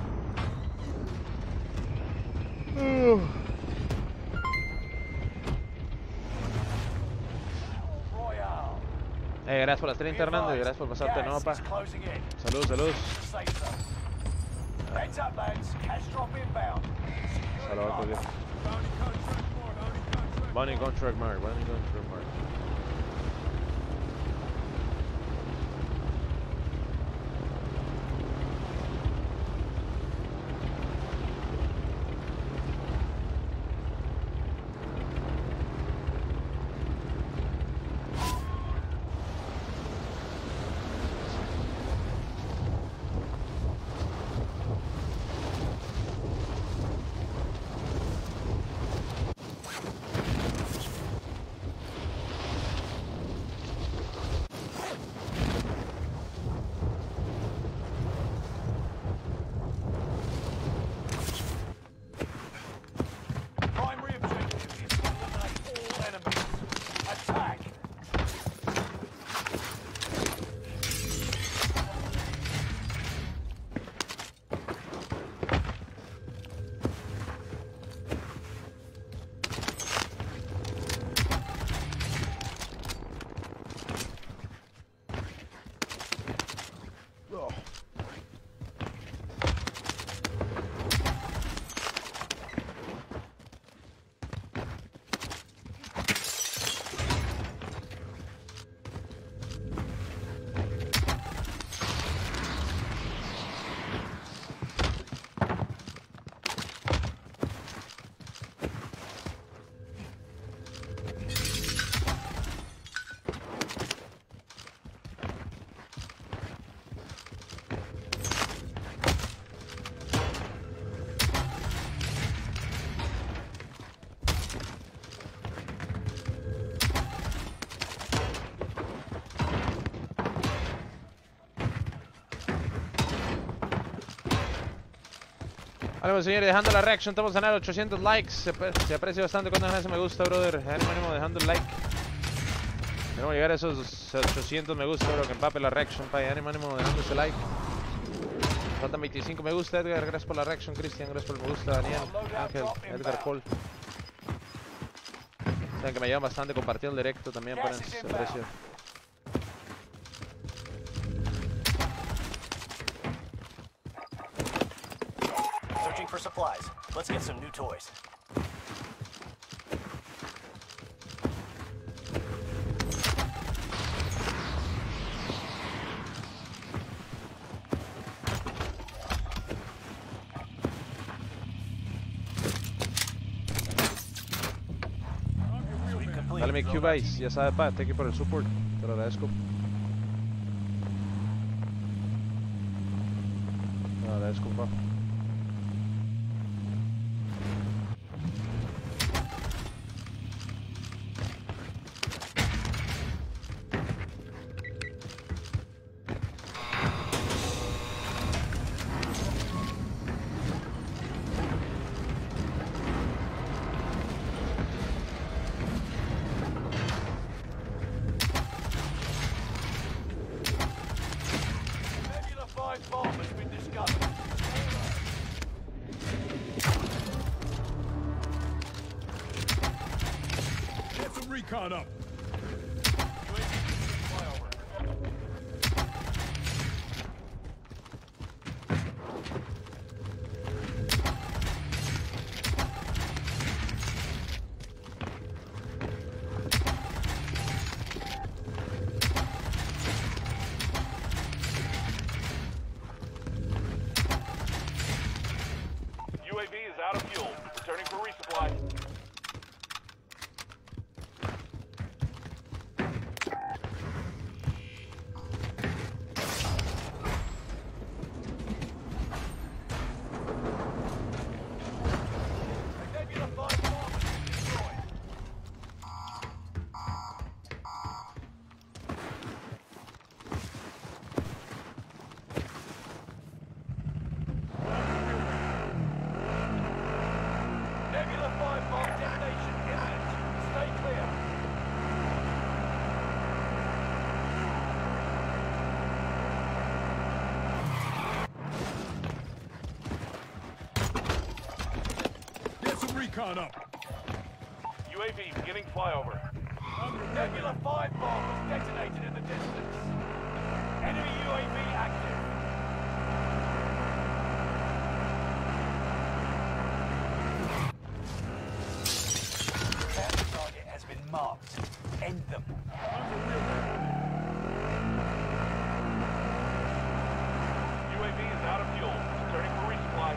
Uh. Royale. Eh, gracias por las treinta, Hernando, y gracias por pasarte, ¿no, papá? Saludos, saludos. Heads up, lads. Cash drop inbound. Saludos, por Dios. Bunny contract mark, Bunny contract mark. Primary objective is to eliminate all enemies. Attack. Oh. Vale, señores, dejando la reaction, estamos a ganar ochocientos likes. Se, se aprecia bastante cuando dejan ese me gusta, brother. Ánimo, ánimo, dejando el like. Queremos llegar a esos ochocientos me gusta, bro. Que empape la reaction, pa. Ánimo, ánimo, dejando ese like. Faltan veinticinco me gusta, Edgar. Gracias por la reaction, Cristian. Gracias por el me gusta, Daniel, Ángel, Edgar, Paul. Saben que me llevan bastante compartiendo el directo también, para se aprecia. Searching for supplies. Let's get some new toys. Dale mi Q-Base, ya sabes, pa, thank you por el support, te lo agradezco. Te lo agradezco, pa. Nebula five bomb has been discovered. Get some recon up. U A V is out of fuel. Returning for resupply. recon up. U A V beginning flyover. Nebula five bomb was detonated in the distance. Enemy U A V active. Bounty target has been marked. End them. U A V is out of fuel. Turning for resupply.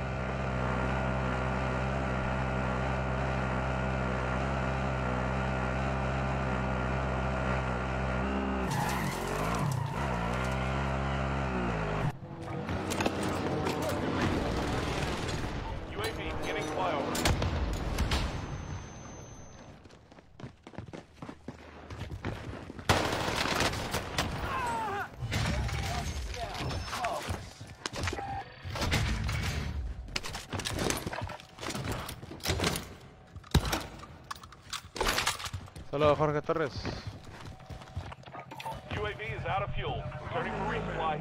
U A V beginning flyover. Saludos, Jorge Torres. U A V is out of fuel. Turning for resupply.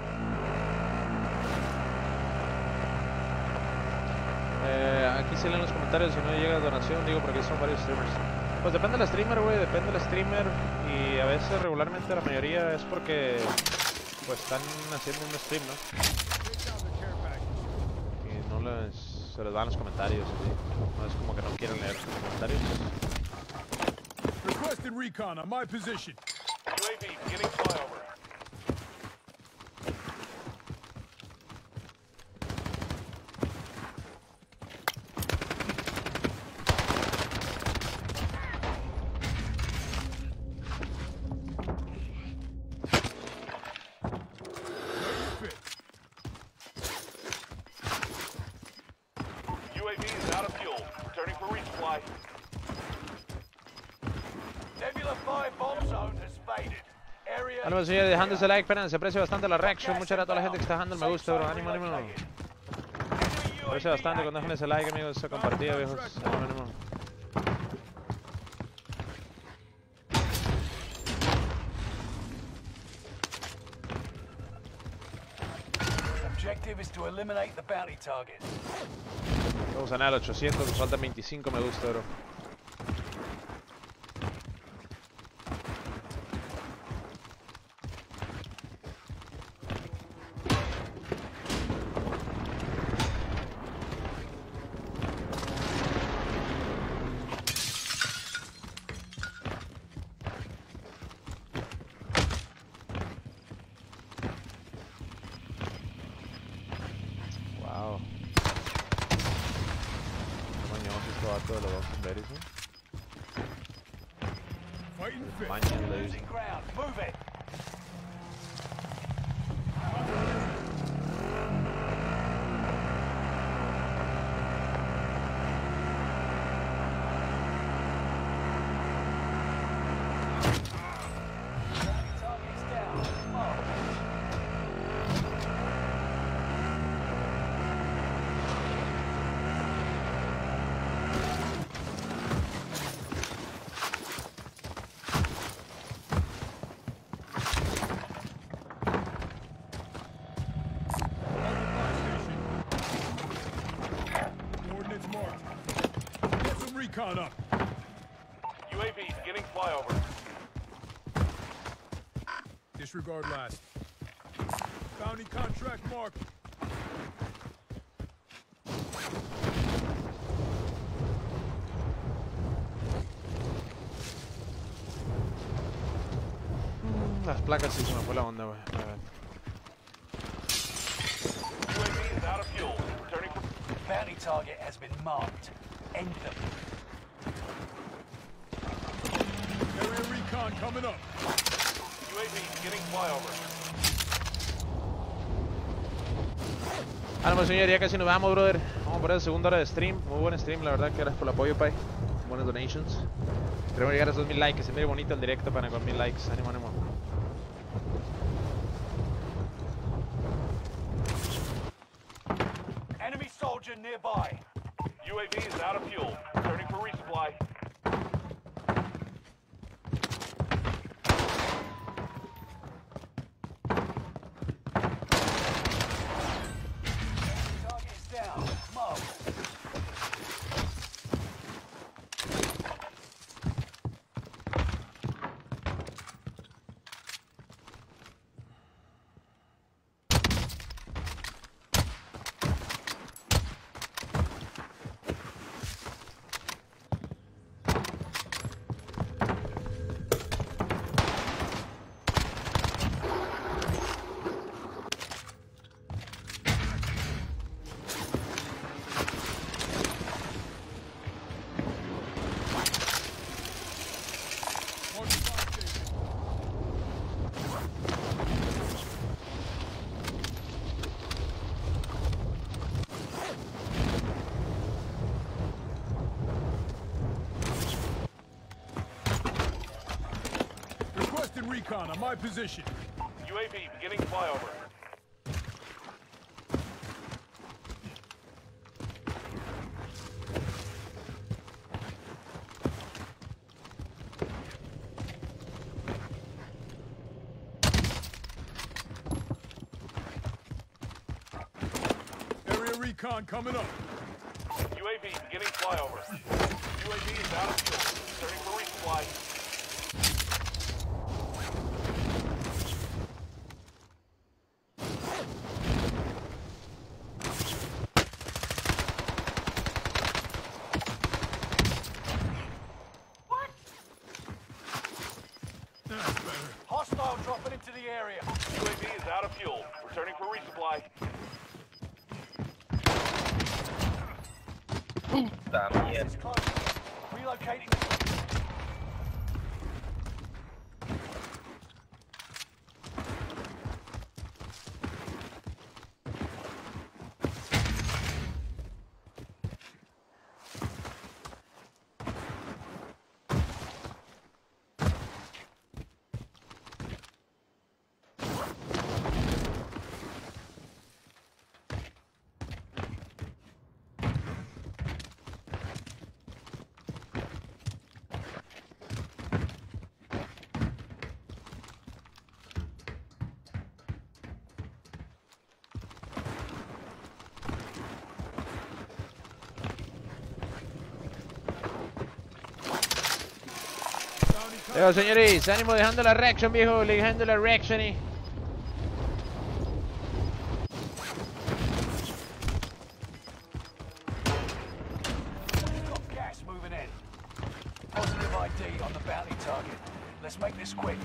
Eh, aquí se leen los comentarios si no llega donación, digo porque son varios streamers. Pues depende del streamer, güey, depende del streamer. Y a veces, regularmente, la mayoría es porque pues están haciendo un stream, ¿no? Y no les, se les van los comentarios, así. No es como que no quieren leer los comentarios. Requested recon on my position. U A V beginning flyover. U A V is out of fuel. Turning for resupply. Nebula five bomb zone has faded. Area. Ánimo, señores, dejando ese like, pena, se aprecia bastante la reaction. Muchas gracias a toda la gente que está dejando el me gusta, bro. Ánimo, ánimo. Se aprecia bastante cuando dejen ese like, amigos, esa compartida, viejos. Ánimo, ánimo. Objective is to eliminate the bounty target. Vamos a ganar al ochocientos, nos faltan veinticinco me gusta, bro. Wow. Qué mañoso este vato de los dos bomberos, ¿eh? Fighting fit. Mañas le dicen. Losing ground. Move it. Target's down. Mark. Coordinates marked. Get some recon up. U A V beginning flyover. Disregard last. Bounty contract marked. Las placas sí se me fue la onda, güey. A ver. U A V is out of fuel. Returning for bounty target has been marked. End them. Area recon coming up. U A V beginning flyover. Ánimo, señor, ya casi nos vamos, brother. Vamos por esa segunda hora de stream. Muy buen stream, la verdad. Gracias por el apoyo, pai. Buenas donations. Queremos llegar a esos mil likes. Que se mire bonito el directo, para con mil likes. Ánimo, ánimo. Enemy soldier nearby. U A V is out of fuel. Returning for resupply. Target is down. Mark. recon on my position. U A V beginning flyover. Area recon coming up. U A V beginning flyover. U A V is out of fuel. Turning for resupply. That's better. Hostile dropping into the area. U A V is out of fuel. Returning for resupply. It's close. Relocating. Leo, señores, ánimo dejando la reaction, viejo, dejando la reaction y... Got gas moving in. Positive I D on the bounty target. Let's make this quick.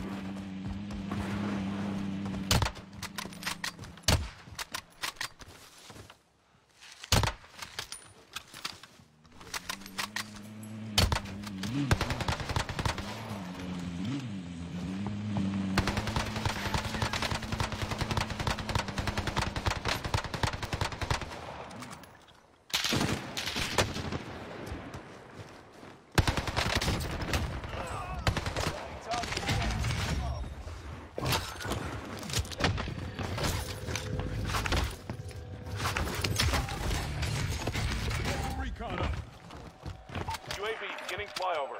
Recon up. U A V beginning flyover.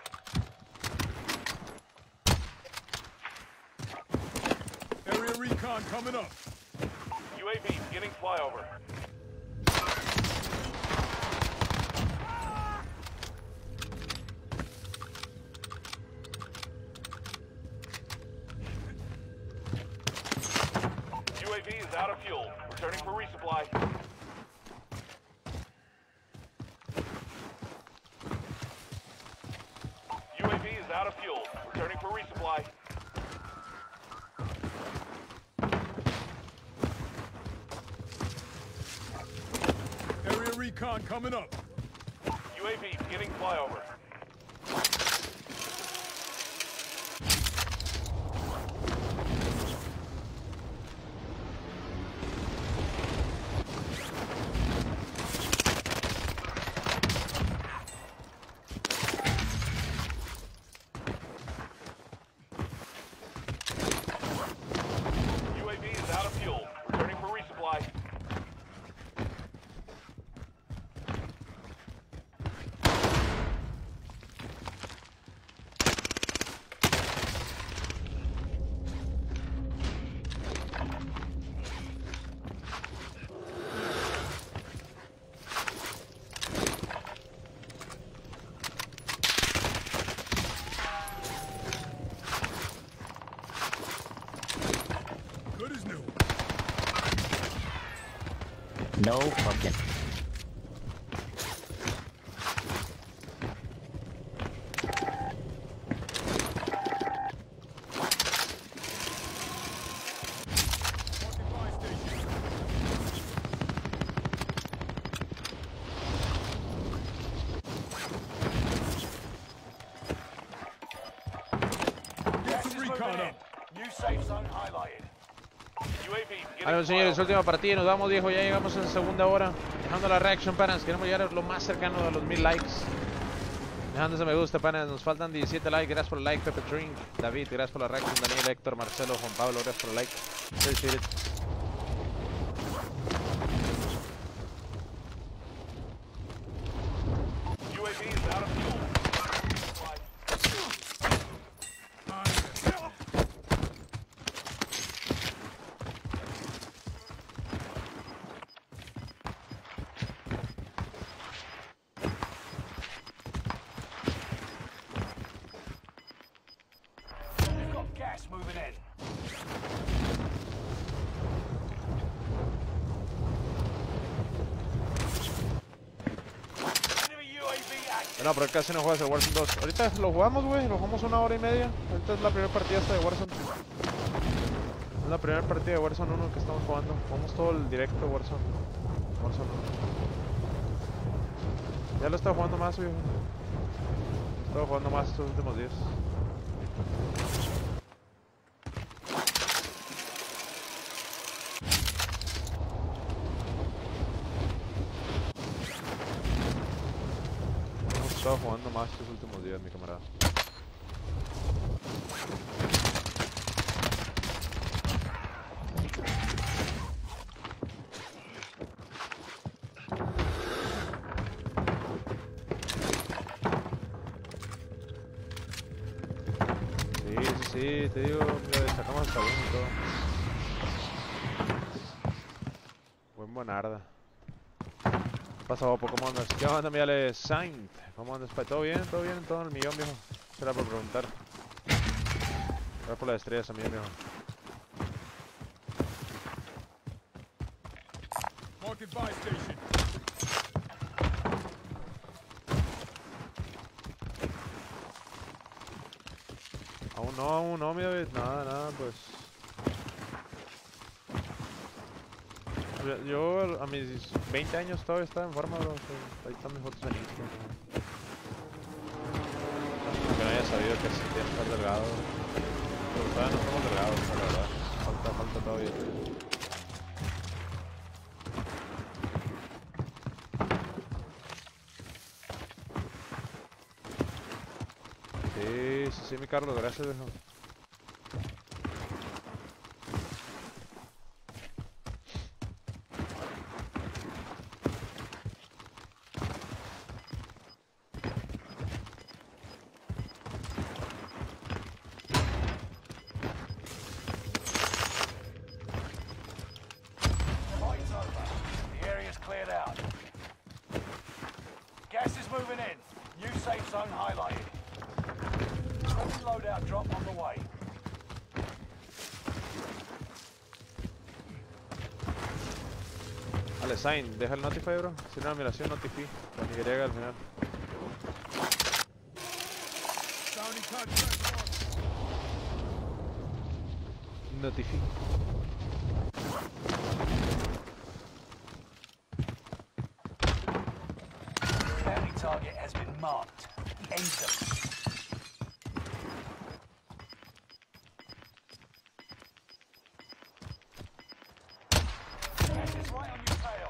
Area recon coming up. U A V beginning flyover. U A V is out of fuel. Returning for resupply. U A V is out of fuel. Returning for resupply. Area recon coming up. U A V beginning flyover. U A V is out of fuel. Returning for resupply. Good as new. No fucking. Occupy station. Get some recon up. New safe zone highlighted. U A V beginning Bueno, señores, flyover. última partida, nos vamos, viejo, ya llegamos en segunda hora. Dejando la reaction, panas, queremos llegar lo más cercano a los mil likes. Dejándose me gusta, panas. Nos faltan diecisiete likes. Gracias por el like, Pepe Drink. David, gracias por la reacción. Daniel, Héctor, Marcelo, Juan Pablo, gracias por el like. Appreciate it. U A V is out of fuel. You've got gas moving in. Enemy U A V active. No, pero casi no juegas el Warzone dos. Ahorita lo jugamos, güey. Lo jugamos una hora y media. Ahorita es la primera partida esta de Warzone. Es la primera partida de Warzone uno que estamos jugando. Jugamos todo el directo de Warzone. Warzone uno. Ya lo he estado jugando más, güey. He estado jugando más estos últimos días. Hemos estado jugando más estos últimos días, mi camarada. Sí, sí, sí, te digo, le sacamos hasta uno y todo. Buen buenarda. ¿Qué pasa, Bopo? ¿Cómo andas? ¿Qué onda, mi Ale Saint? ¿Cómo andas, pa? ¿Todo bien? ¿Todo bien? ¿Todo en el millón, viejo? Será por preguntar. Será por las estrellas también, viejo. Market buy station. Aún no, aún no, mi David. Nada, nada, pues. Yo, yo a mis veinte años todavía estaba en forma, bro. O sea, ahí están mis fotos en Instagram. Que no haya sabido que se tiene que estar delgado. Pero todavía no estamos delgados, la verdad. Falta, falta todavía. Sí, sí, sí, mi Carlos, gracias, viejo. Fight's over. The area's cleared out. Gas is moving in. New safe zone highlighted. Friendly loadout drop on the way. Ale, Sign, deja el Notify, bro. Si no, admiración, Notify. Con Y al final. Sounding contract mark. Notify. Bounty target has been marked. Enter. Gas is right on your tail.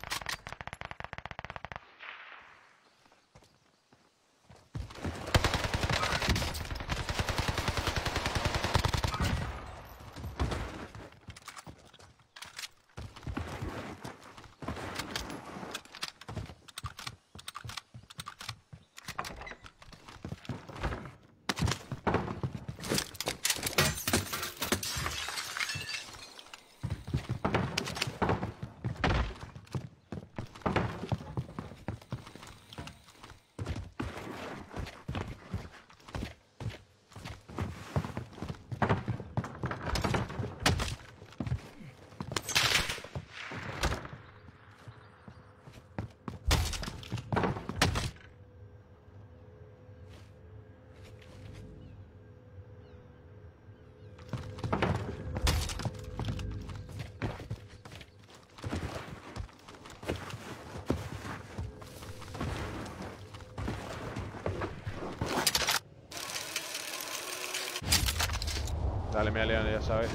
Dale, mi aliado, ya sabes.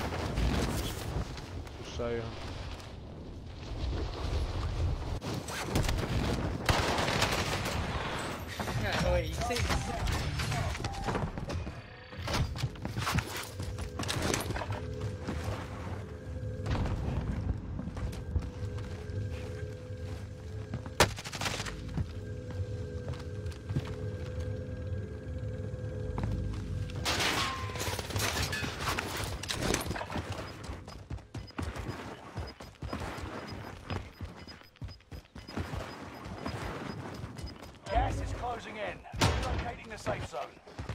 Tú sabes. güey. Sí. Gas is closing in. Relocating the safe zone.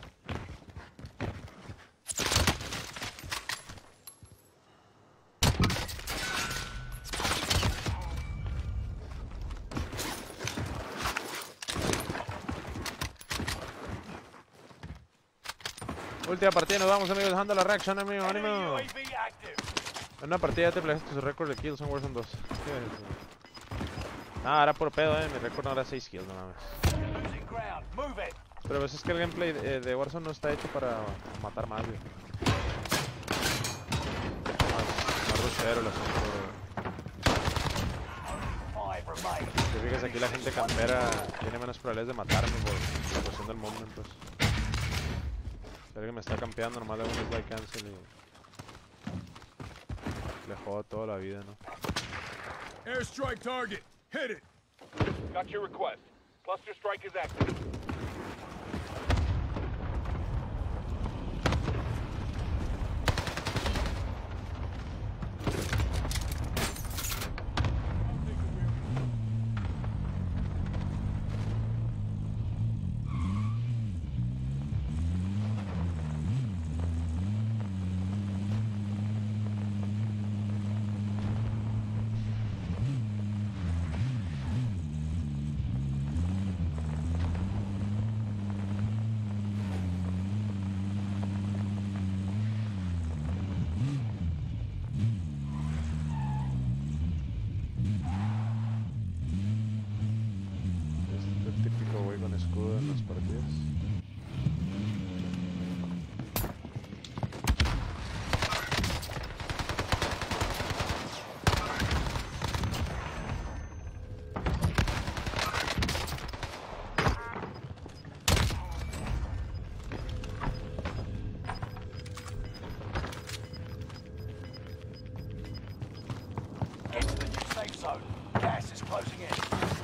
Última partida, nos vamos amigos, dejando la reacción, amigo, Enemy ánimo. U A V active. En una partida ya te peleaste tu récord de kills en Warzone dos. ¿Qué es eso? Ah, era por pedo, eh, mi récord no era seis kills, no mames. You're losing ground. Move it. Pero a veces es que el gameplay de, de Warzone no está hecho para matar más, güey. Más, más rushero el asunto, güey. Five remain. Si fijas aquí la gente campera tiene menos probabilidades de matarme por la cuestión del movement, pues. Si alguien me está campeando, nomás le hago un slide cancel y le jodo toda la vida, ¿no? Airstrike target. Hit it. Got your request. Cluster strike is active. Es el típico güey con escudo en las partidas. Get to the new safe zone. Gas is closing in.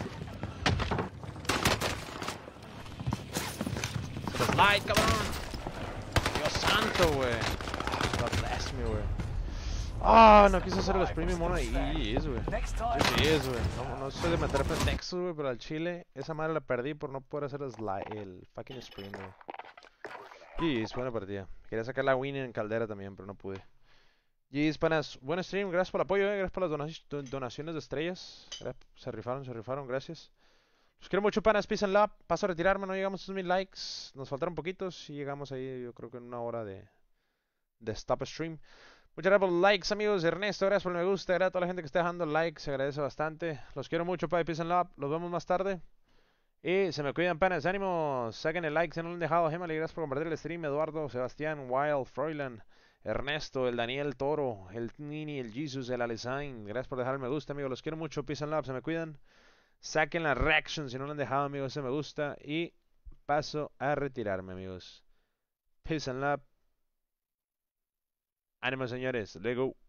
Slide, cabrón. Dios santo, güey. God bless me, güey. Ah, no quise hacer los premium mono y G Gs, güey. Next time. G Gs, güey. No, no soy de meter pretextos, güey, pero al chile esa madre la perdí por no poder hacer el, slide, el fucking stream, güey. G Gs, buena partida. Quería sacar la win en caldera también, pero no pude. G Gs, panas, buen stream, gracias por el apoyo, eh. Gracias por las donaci- don- donaciones de estrellas. Se rifaron, se rifaron, gracias. Los quiero mucho, panas, peace and love. Paso a retirarme, no llegamos a esos mil likes. Nos faltaron poquitos y llegamos ahí, yo creo que en una hora de, de stop stream. Muchas gracias por los likes, amigos. Ernesto, gracias por el me gusta. Gracias a toda la gente que está dejando likes, se agradece bastante. Los quiero mucho, pa, peace and love. Los vemos más tarde. Y se me cuidan, panas. Ánimos, saquen el like si no lo han dejado. Gemali, gracias por compartir el stream. Eduardo, Sebastián, Wild, Froilan, Ernesto, el Daniel Toro, el Nini, el Jesus, el Alesain. Gracias por dejar el me gusta, amigos. Los quiero mucho, peace and love. Se me cuidan. Saquen la reaction si no lo han dejado, amigos, ese me gusta. Y paso a retirarme, amigos. Peace and love. Ánimo, señores. Lego.